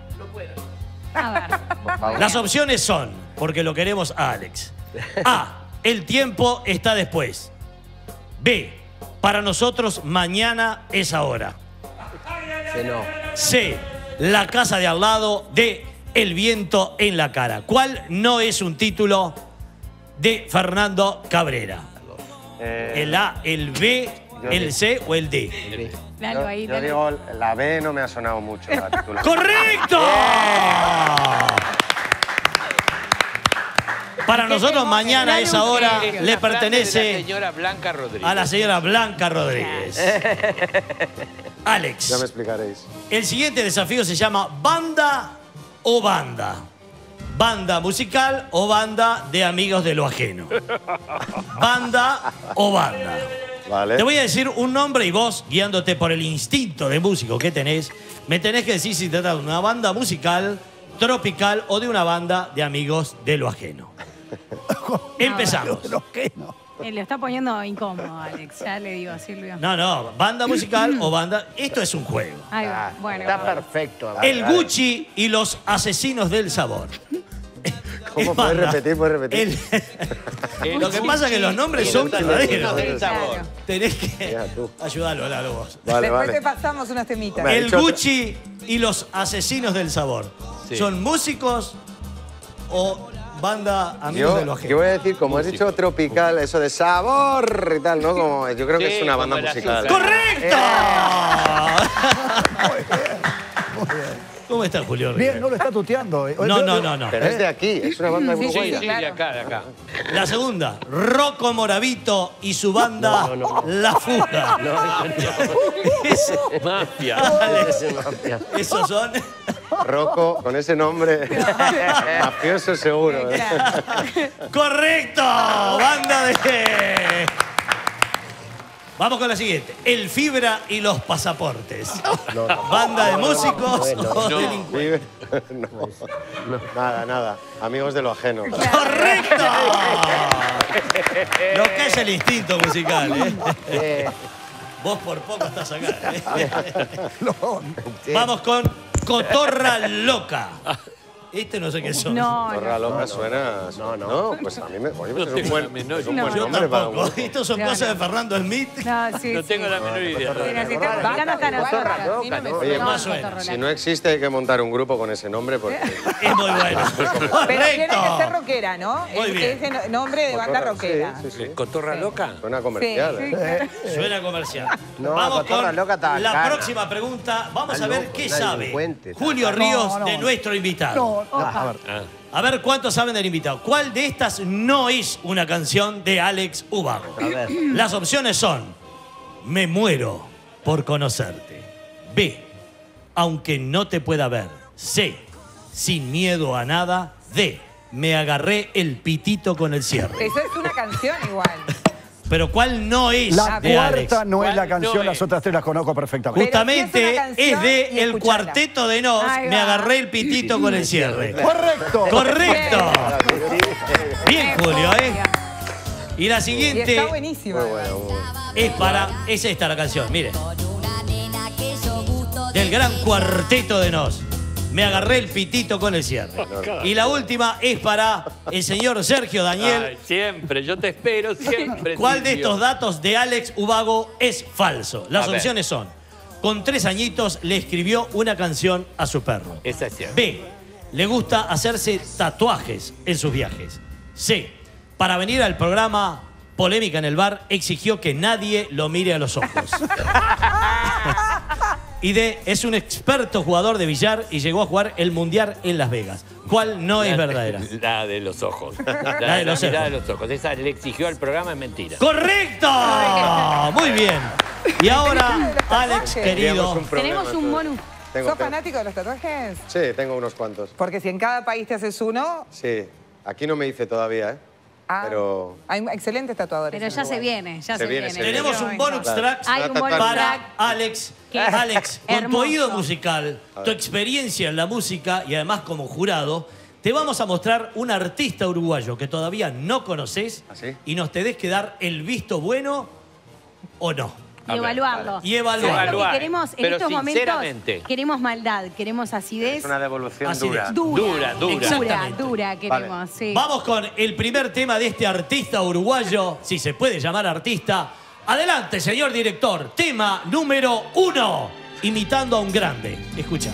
A ver. Por favor. Las opciones son, porque lo queremos a Alex. A. El tiempo está después. B. Para nosotros mañana es ahora. Que no. C. La casa de al lado. D. El viento en la cara. ¿Cuál no es un título de Fernando Cabrera? Eh, ¿El A, el B, Yo el digo- C o el D? Dalo yo, ahí, yo dalo. digo, la B no me ha sonado mucho. La titular. ¡Correcto! Para nosotros mañana a esa hora Es le una frase de pertenece la señora Blanca Rodríguez. a la señora Blanca Rodríguez. Alex, Ya me explicaréis. el siguiente desafío se llama banda o banda. Banda musical o banda de amigos de lo ajeno. Banda o banda. Vale. Te voy a decir un nombre y vos, guiándote por el instinto de músico que tenés, me tenés que decir si se trata de una banda musical, tropical o de una banda de amigos de lo ajeno. Empezamos. No, ¿qué no? Eh, lo está poniendo incómodo, Alex. Ya le digo, Silvio. No, no, banda musical o banda... Esto es un juego. Ahí va. Bueno, Está bueno. perfecto. El Gucci y los asesinos del sabor. ¿Cómo Es puedes banda. repetir? ¿Puedes repetir? El- Lo que pasa es que los nombres son verdaderos. del sabor. Claro. Tenés que Mira tú. ayudarlo, Lalo, vos. Vale, Después vale. te pasamos unas temitas. Me ha El dicho- Gucci y los asesinos del sabor. Sí. ¿Son músicos o banda amigos de lo Yo, ajeno? yo voy a decir, como has dicho tropical, eso de sabor y tal, ¿no? Como, yo creo que Sí, es una como banda el musical. azúcar. ¡Correcto! ¿Cómo está Julio Bien, Rivera? no lo está tuteando. eh. No, no, no, no. Pero es de aquí, es una banda Sí, sí, uruguaya. sí, de acá, de acá. La segunda, Rocco Moravito y su banda La Fuga. Es- Mafia. Alex, esos son... Rocco, con ese nombre, mafioso seguro. ¿eh? ¡Correcto! Banda de... Vamos con la siguiente. El Fibra y los pasaportes. Banda de músicos o delincuentes. Vive- No. Nada, nada. Amigos de lo ajeno. ¡Correcto! Lo que es el instinto musical, ¿eh? Vos por poco estás acá, ¿eh? Vamos con Cotorra Loca. Este no sé qué son. No, Torra no. loca suena. No, no. Pues a mí me. Oye, pues No es un tengo buen, la menor es un idea. buen No, Yo nombre para un tampoco. grupo. Estos son No, cosas no. de Fernando Smith. No, sí, No sí. tengo la menor idea. Mira, se está complicando hasta nosotros. Sí, no me Oye, suena. más suena. Cotorra Si Loca. no existe, hay que montar un grupo con ese nombre porque. Es muy bueno. Pero tiene que ser ¡Correcto! rockera, ¿no? Muy Es- bien. Ese no- nombre de banda Cotorra, rockera. Sí, sí, sí. ¿Cotorra loca? Suena comercial. Sí, ¿eh? Suena comercial. No, Vamos Cotorra con Loca está la bacana. próxima pregunta. Vamos Está a ver loco, qué está sabe delincuente, está Julio bacana. Ríos No, no. de nuestro invitado. No, no, a ver. Ah. A ver cuántos saben del invitado. ¿Cuál de estas no es una canción de Alex Ubago? A ver. Las opciones son: Me muero por conocerte. B. Aunque no te pueda ver. C. Sin miedo a nada. D. Me agarré el pitito con el cierre. Eso es una canción igual. Pero ¿cuál no es La de Alex? cuarta no es la ¿Cuál canción, no las es? otras tres las conozco perfectamente. Justamente Pero sí es una canción es de y el escuchala. cuarteto de Nos, Ahí Me va. agarré el pitito con el cierre. ¡Correcto! ¡Correcto! Bien, Julio, ¿eh? Y la Y siguiente está buenísima. es para... Es esta la canción, mire. Del gran cuarteto de Nos. Me agarré el pitito con el cierre. Y la última es para el señor Sergio Daniel. Ay, siempre, yo te espero siempre. ¿Cuál de Silvio. estos datos de Alex Ubago es falso? Las A ver. opciones son: con tres añitos le escribió una canción a su perro. Esa es cierta. B. Le gusta hacerse tatuajes en sus viajes. C. Para venir al programa Polémica en el Bar, exigió que nadie lo mire a los ojos. Y D. Es un experto jugador de billar y llegó a jugar el Mundial en Las Vegas. ¿Cuál no es verdadera? La de los ojos. La, La de los mirada ojos. de los ojos. Esa le exigió al programa, es mentira. ¡Correcto! Muy bien. Y ahora, Alex, querido. Teníamos un problema Tenemos un todos. bonus. Tengo, ¿Sos tengo- fanático de los tatuajes? Sí, tengo unos cuantos. Porque si en cada país te haces uno, Sí, aquí no me hice todavía, ¿eh? ah, Pero... hay excelentes tatuadores. Pero en ya se Uruguay. viene, ya se, Se viene, viene. se viene. Tenemos un bonus Claro. track Hay un bonus para track. Alex. ¿Qué? Alex, con tu Hermoso. oído musical, tu experiencia en la música y además como jurado, te vamos a mostrar un artista uruguayo que todavía no conoces ¿Ah, sí? y nos tenés que dar el visto bueno o no. Y evaluarlo. Y evaluar. ¿Sabes lo que Evaluar. queremos en Pero estos momentos? sinceramente. Queremos maldad, queremos acidez. Es una devolución Así dura. es. Dura, Dura, dura. dura, Exactamente. dura queremos, sí. Vamos con el primer tema de este artista uruguayo, si se puede llamar artista. Adelante, señor director. Tema número uno. Imitando a un grande. Escucha.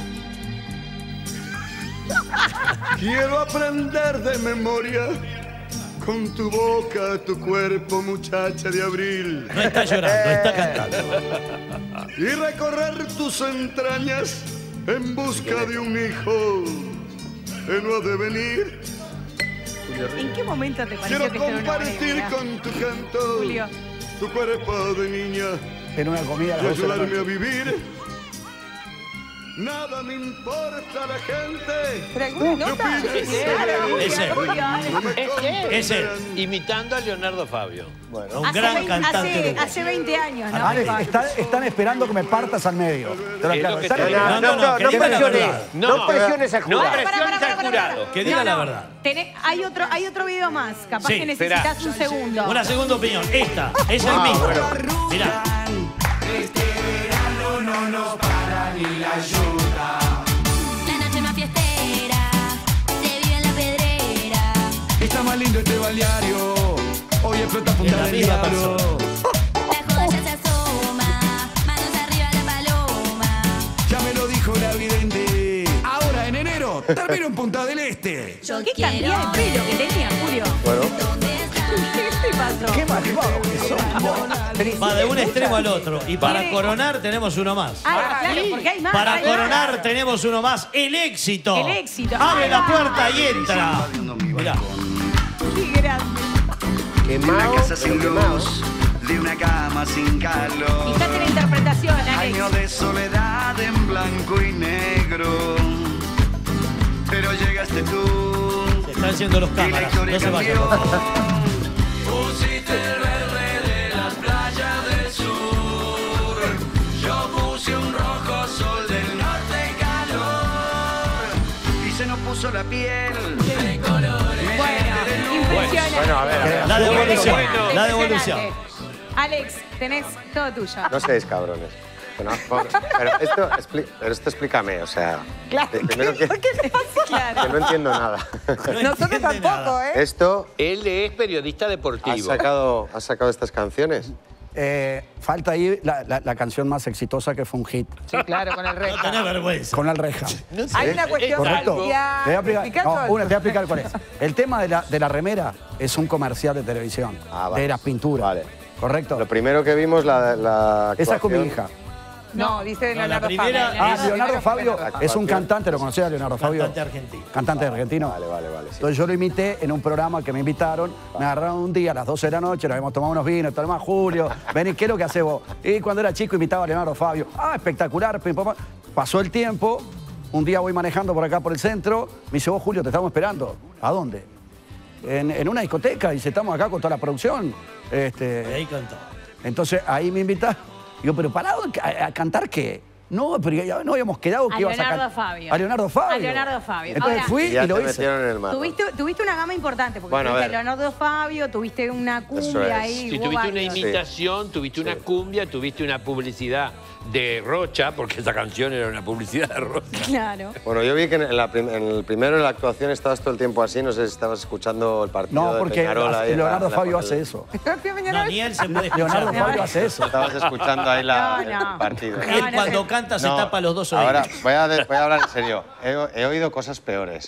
Quiero aprender de memoria con tu boca, tu cuerpo, muchacha de abril, No está llorando, está cantando. y recorrer tus entrañas en busca de un hijo que no ha de venir. ¿En qué momento te pareció Quiero que esto era una buena compartir idea? con tu canto Julio. tu cuerpo de niña En una comida a y las doce de la ayudarme a noche. vivir. Nada me importa la gente. ¿Pero alguna ¿Qué nota? opinas? Claro. Es él. Julio, dale. No me Es él. Es él. Imitando a Leonardo Fabio. Bueno, Un Hace gran veinte- cantante hace, uruguayo. hace veinte años, ¿no? Alex, está- están esperando que me partas al medio. Te lo Es aclaro. lo que Están te- esperando. No, no, no, que diga la presiones. verdad. No, presiones al No jurado. presiones Pará, al pará, pará, jurado. Que diga la verdad. Tenés- hay, otro, hay otro video más. Capaz Sí, que necesitas esperá. un segundo. Una segunda opinión. Esta es el mismo. Mirá. La noche más fiestera, se vive en la pedrera. Está más lindo este balneario. Hoy explota Es Punta la del misma Diablo. persona. La joda ya se asoma, manos arriba la paloma. Ya me lo dijo la vidente. Ahora en enero termino en Punta del Este. Yo ¿Qué quiero cantidad de pelo que tenía, Julio? bueno. ¿Dónde estás? ¿Qué te pasó? Qué malvado que son. Va de un extremo al otro. Y para coronar tenemos uno más. Ah, claro, porque hay más. Para hay más. coronar tenemos uno más. El éxito. El éxito. Abre Ahí la va. puerta y entra. Mirá. Qué grande. Quemado, Casa sin pero quemado. luz, de una cama sin calor. Fíjate la interpretación, Año Alex. de soledad en blanco y negro. Pero llegaste tú Se están haciendo los y la cámaras. historia No se vayan, cambió. por favor. Pusiste el verde de las playas del sur. Yo puse un rojo sol del norte calor. Y se nos puso la piel. Bueno, impresionante. Bueno, a ver, a ver. La devolución. Impresionante. La devolución. Alex, tenés todo tuyo. No seáis cabrones. Bueno, por- pero, esto, expli- pero esto explícame, o sea... Claro. de- primero que, ¿Qué te pasa? que no entiendo nada. No Nosotros entiende tampoco, nada. ¿eh? Esto, Él es periodista ¿has deportivo. sacado, has sacado estas canciones? Eh, falta ahí la, la- la canción más exitosa que fue un hit. Sí, claro, con el No resto. tenés vergüenza. Con el reja. No sé, Hay una cuestión es ¿Correcto? algo- social. Te voy a explicar, Explicá no, todo. una, te voy a explicar cuál es. El tema de la, de la remera es un comercial de televisión. Ah, vale. De las pinturas. Vale. ¿Correcto? Lo primero que vimos, la, la Esa es con mi actuación- hija. No, dice de No, la Leonardo primera- Fabio. Ah, Esa- Leonardo Fabio Leonardo es un Fabio. cantante, ¿lo conocía Leonardo Fabio? Cantante argentino. Cantante argentino. Vale, vale, vale. sí. Entonces yo lo imité en un programa que me invitaron, me agarraron un día a las doce de la noche, nos habíamos tomado unos vinos, tal más Julio, vení, ¿qué es lo que haces vos? Y cuando era chico imitaba a Leonardo Fabio, ah, espectacular, pim, pam, pam. Pasó el tiempo Un día voy manejando por acá por el centro, me dice, vos Julio, te estamos esperando. ¿A dónde? En, en una discoteca, y estamos acá con toda la producción. Este, Y ahí cantó. entonces ahí me invita, digo, pero ¿parado a, a cantar qué? No, pero ya no habíamos quedado que A ibas a Leonardo cantar. Fabio. A Leonardo Fabio. A Leonardo Fabio. Entonces Ahora, fui Y ya y lo te hice. metieron en el mar. Tuviste, tuviste una gama importante, porque Bueno, a tuviste a ver. Leonardo Fabio, tuviste una Eso cumbia es. ahí. Si hubo tuviste una varios. imitación, tuviste una cumbia, tuviste una publicidad de Rocha, porque esa canción era una publicidad de Rocha. Claro. Bueno, yo vi que en, la prim- en el primero en la actuación estabas todo el tiempo así, no sé si estabas escuchando el partido No, de porque Peñarol ahí en la- Leonardo en la- Fabio hace eso. No, ni él se puede Leonardo escuchar. Fabio hace eso. Estabas escuchando ahí la, No, no. el partido. Él No, no cuando sé. canta se No, tapa los dos oídos. Ahora, voy a, de- voy a hablar en serio. He, he oído cosas peores.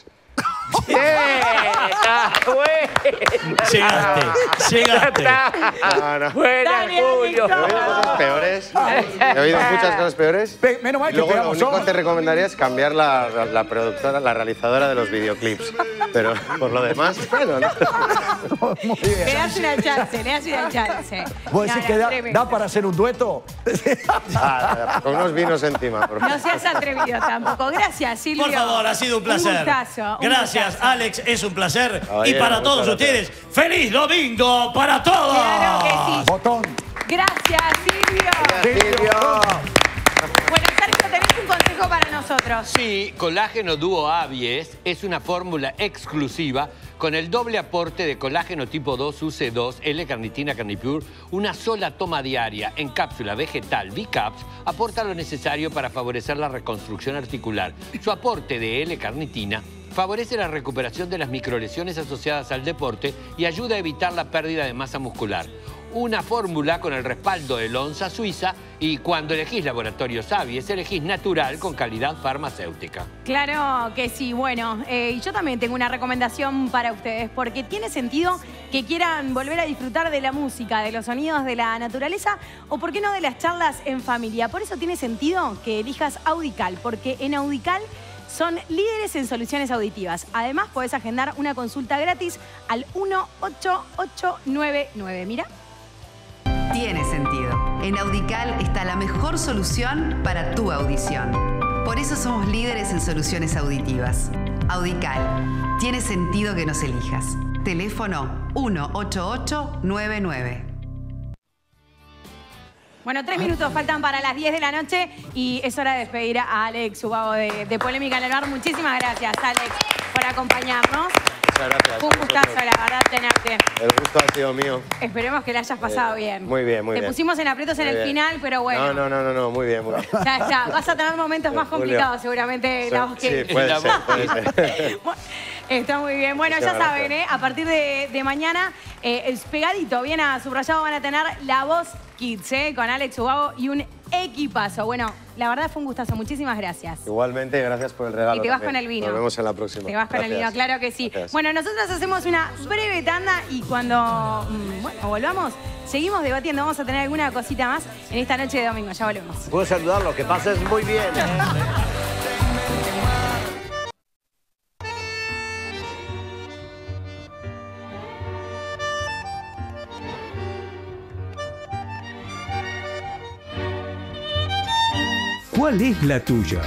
Llegaste, llegaste. No, no. Dale, He oído cosas peores. He oído muchas cosas peores. Pe- menos mal Y que luego lo pegamos único que hoy. te recomendaría es cambiar la, la- la productora, la realizadora de los videoclips. Pero por lo demás, bueno, ¿no? Muy bien. Le das una chance, le das una chance. ¿Vos No, decís no, que da, tremendo. da para hacer un dueto? Ah, con unos vinos encima, por favor. No seas atrevido tampoco. Gracias, Silvio. Por favor, ha sido un placer. Un gustazo. un Gracias, gustazo. Alex, es un placer. Caballero, y para muchas todos gracias. ustedes, ¡feliz domingo para todos! Claro que sí. Botón. Gracias, Silvio. Silvio. Bueno, Sergio, tenés un consejo para nosotros. Sí, Colágeno Dúo Abies es una fórmula exclusiva con el doble aporte de colágeno tipo dos U C dos, L-carnitina Carnipure, una sola toma diaria en cápsula vegetal B-Caps aporta lo necesario para favorecer la reconstrucción articular. Su aporte de L-carnitina favorece la recuperación de las microlesiones asociadas al deporte y ayuda a evitar la pérdida de masa muscular. Una fórmula con el respaldo de Lonza Suiza y cuando elegís Laboratorios Abies, elegís natural con calidad farmacéutica. Claro que sí. Bueno, eh, y yo también tengo una recomendación para ustedes, porque tiene sentido que quieran volver a disfrutar de la música, de los sonidos de la naturaleza, o por qué no de las charlas en familia. Por eso tiene sentido que elijas Audical, porque en Audical son líderes en soluciones auditivas. Además, podés agendar una consulta gratis al uno ocho ocho nueve nueve. Mira. Tiene sentido. En Audical está la mejor solución para tu audición. Por eso somos líderes en soluciones auditivas. Audical. Tiene sentido que nos elijas. Teléfono uno ocho ocho nueve nueve. Bueno, tres minutos faltan para las diez de la noche y es hora de despedir a Alex Ubago de, de Polémica en el Bar. Muchísimas gracias, Alex, por acompañarnos. Muchas gracias. Fue un gustazo, la verdad, tenerte. El gusto ha sido mío. Esperemos que la hayas pasado Eh, bien. muy bien, muy Te bien. pusimos en aprietos en Muy el bien. final, pero bueno. No, no, no, no, no, muy bien, muy bien. Ya está. Vas a tener momentos más Julio. complicados seguramente. la voz que... Sí, puede ser, puede ser. Está muy bien. Bueno, Muchas ya saben, ¿eh? A partir de, de mañana, eh, el pegadito, bien a subrayado, van a tener La Voz Kids, ¿eh? Con Alex Ubago y un equipazo. Bueno, la verdad fue un gustazo. Muchísimas gracias. Igualmente, gracias por el regalo. Y te vas también. con el vino. Nos vemos en la próxima. Te vas con el Gracias. vino, claro que sí. Gracias. Bueno, nosotros hacemos una breve tanda y cuando mm, bueno, volvamos, seguimos debatiendo. Vamos a tener alguna cosita más en esta noche de domingo. Ya volvemos. Puedo saludarlo, que pases muy bien. ¿Cuál es la tuya?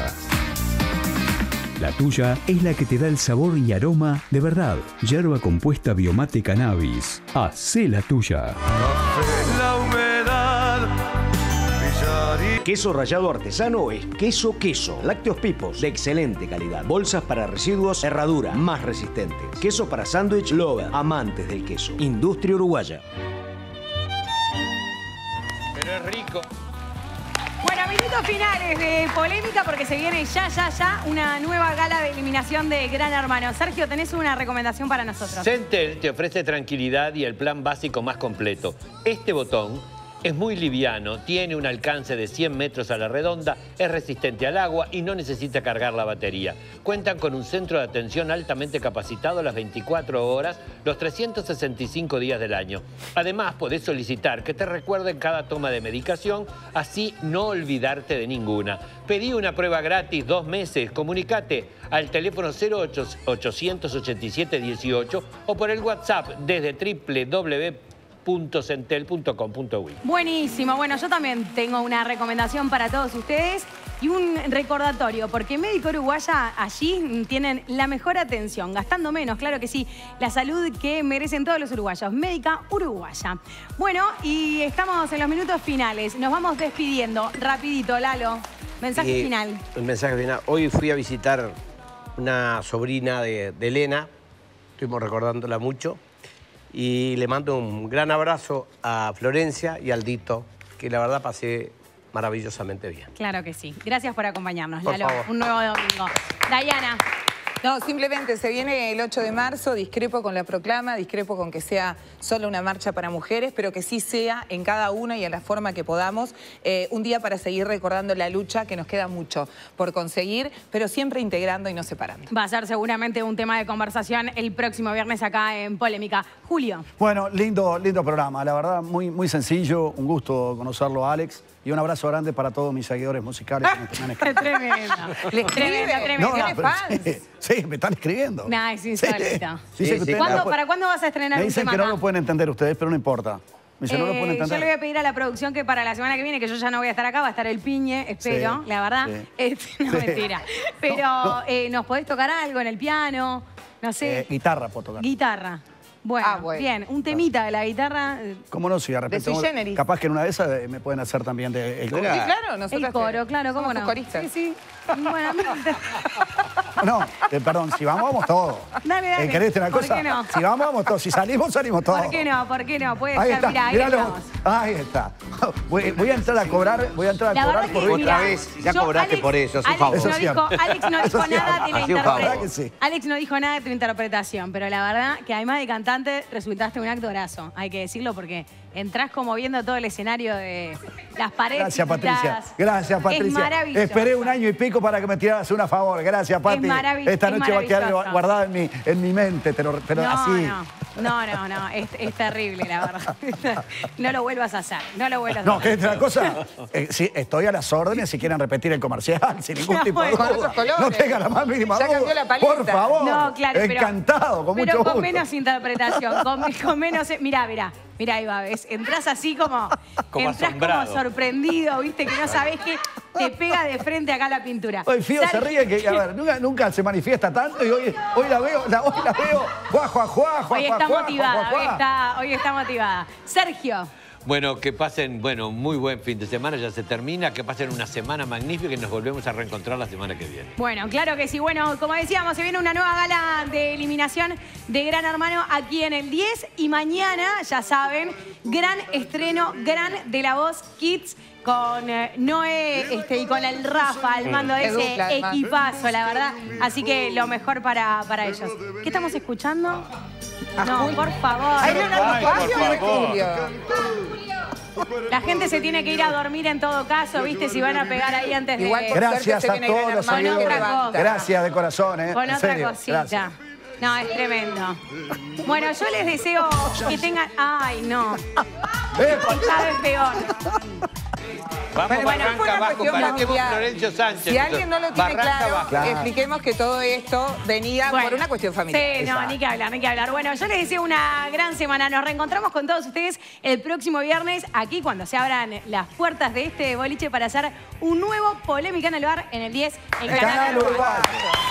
La tuya es la que te da el sabor y aroma de verdad. Yerba compuesta Biomate Cannabis. Hacé la tuya. La humedad Queso rallado artesano es queso queso. Lácteos Pipos de excelente calidad. Bolsas para residuos, herradura, más resistentes. Queso para sándwich Lover, amantes del queso. Industria uruguaya. Pero es rico. Bueno, minutos finales de Polémica porque se viene ya, ya, ya una nueva gala de eliminación de Gran Hermano. Sergio, tenés una recomendación para nosotros. Centel te ofrece tranquilidad y el plan básico más completo. Este botón es muy liviano, tiene un alcance de cien metros a la redonda, es resistente al agua y no necesita cargar la batería. Cuentan con un centro de atención altamente capacitado las veinticuatro horas, los trescientos sesenta y cinco días del año. Además, podés solicitar que te recuerden cada toma de medicación, así no olvidarte de ninguna. Pedí una prueba gratis, dos meses, comunicate al teléfono cero ocho ochenta y siete dieciocho o por el WhatsApp desde w w w punto centel punto com punto uy. Buenísimo. Bueno, yo también tengo una recomendación para todos ustedes y un recordatorio, porque Médica Uruguaya allí tienen la mejor atención, gastando menos, claro que sí, la salud que merecen todos los uruguayos. Médica Uruguaya. Bueno, y estamos en los minutos finales. Nos vamos despidiendo. Rapidito, Lalo. Mensaje Eh, final. El mensaje final. Hoy fui a visitar una sobrina de, de Elena, estuvimos recordándola mucho, y le mando un gran abrazo a Florencia y al Dito, que la verdad pasé maravillosamente bien. Claro que sí. Gracias por acompañarnos, Por Lalo. favor. Un nuevo domingo. Dayana. No, simplemente se viene el ocho de marzo, discrepo con la proclama, discrepo con que sea solo una marcha para mujeres, pero que sí sea en cada una y a la forma que podamos, eh, un día para seguir recordando la lucha, que nos queda mucho por conseguir, pero siempre integrando y no separando. Va a ser seguramente un tema de conversación el próximo viernes acá en Polémica. Julio. Bueno, lindo, lindo programa, la verdad, muy, muy sencillo, un gusto conocerlo a Alex y un abrazo grande para todos mis seguidores musicales. que me están Tremendo. Le escribe, Tremendo, tremendo. No, no, pero sí, sí, me están escribiendo. Nah, es insólito. Sí, sí, que ustedes ¿Cuándo- no lo- ¿Para cuándo vas a estrenar Me un dicen tema que no acá? lo pueden entender ustedes, pero no importa. Me dicen, no lo pueden Eh, yo entender. le voy a pedir a la producción que para la semana que viene, que yo ya no voy a estar acá, va a estar el Piñe, espero, Sí, la verdad. sí. Este, no, Sí. mentira. Pero No, no. eh, ¿nos podés tocar algo en el piano? No sé. Eh, guitarra puedo tocar. Guitarra. Bueno, Ah, bueno. bien. Un temita de la guitarra. eh, ¿Cómo no? Si de repente... sui vamos- generis. capaz que en una de esas eh, me pueden hacer también de, el coro. Sí, claro, nosotros El coro, claro, ¿cómo no? coristas. Sí, sí. Bueno, No, eh, perdón, si vamos, vamos todos. Dale, dale. Eh, ¿Querés una ¿Por cosa? qué no? Si vamos, vamos todos. Si salimos, salimos todos. ¿por qué no? ¿Por qué no? Puede Ahí ser, está, mira, ahí míralo. estamos. Ahí está. Voy, voy a entrar a cobrar, voy a entrar a La cobrar verdad por que, hoy. mira, Otra vez, ya yo, cobraste Alex- por eso, es un Alex favor. No Eso es dijo, cierto. Alex no Eso dijo es cierto. nada de la Así un favor. ¿Verdad interpretación. que sí? Alex no dijo nada de tu interpretación, pero la verdad que además de cantante resultaste un actorazo, hay que decirlo, porque entrás como viendo todo el escenario de las paredes. Gracias, Patricia. pintadas. Gracias, Es Patricia. maravilloso. Esperé un año y pico para que me tiraras una favor. Gracias, Pati. maravilloso, Esta es noche va a quedar maravilloso. guardada en mi, en mi mente, pero, pero no, así. no, no, no, no, es, es terrible, la verdad. No lo vuelvas a hacer, no lo vuelvas a No, hacer. ¿querés una cosa? Eh, sí, estoy a las órdenes si quieren repetir el comercial, sin ningún No, tipo de bueno. duda. Con otros colores. No tengan la más mínima Ya duda. cambió la paleta. Por favor. No, claro, pero... Encantado, con pero mucho gusto. con menos interpretación, con, con menos... Mirá, mirá, mirá, ahí va, ¿ves? Entrás así como... Como entrás asombrado. como sorprendido, ¿viste? Que no sabés que te pega de frente acá la pintura. Hoy Fío se Sal- ríe que, a ver, nunca, nunca se manifiesta tanto y hoy, hoy la veo, la, hoy la veo, juá, juá, juá, juá, Hoy juá, está juá, motivada, juá, hoy juá. está, hoy está motivada. Sergio. Bueno, que pasen, bueno, muy buen fin de semana, ya se termina, que pasen una semana magnífica y nos volvemos a reencontrar la semana que viene. Bueno, claro que sí. Bueno, como decíamos, se viene una nueva gala de eliminación de Gran Hermano aquí en el diez. Y mañana, ya saben, gran estreno, gran de La Voz Kids con eh, Noé este, y con el Rafa al mando de Qué ese dupla, además. equipazo, la verdad. Así que lo mejor para, para ellos. ¿Qué estamos escuchando? No, por favor. ¿Hay Leonardo Fabio o es Julio? La gente se tiene que ir a dormir en todo caso, ¿viste? Si van a pegar ahí antes de... Igual por Gracias suerte se a viene todos Gran los Hermano, seguidores. otra cosa. Gracias de corazón, ¿eh? Con En otra serio, cosita. gracias. No, es tremendo. Bueno, yo les deseo que tengan... Ay, no. Eh, Cada vez peor. Vamos, Pero bueno, fue Barranca una abajo, cuestión para que vos, familiar. Florencio Sánchez. Si alguien no lo tiene Barranca claro, abajo. Claro. expliquemos que todo esto venía Bueno, por una cuestión familiar. Sí, no, ni que hablar, ni que hablar. Bueno, yo les deseo una gran semana. Nos reencontramos con todos ustedes el próximo viernes, aquí cuando se abran las puertas de este boliche para hacer un nuevo Polémica en el Bar en el diez en El Canal Canal Uruguay. Uruguay.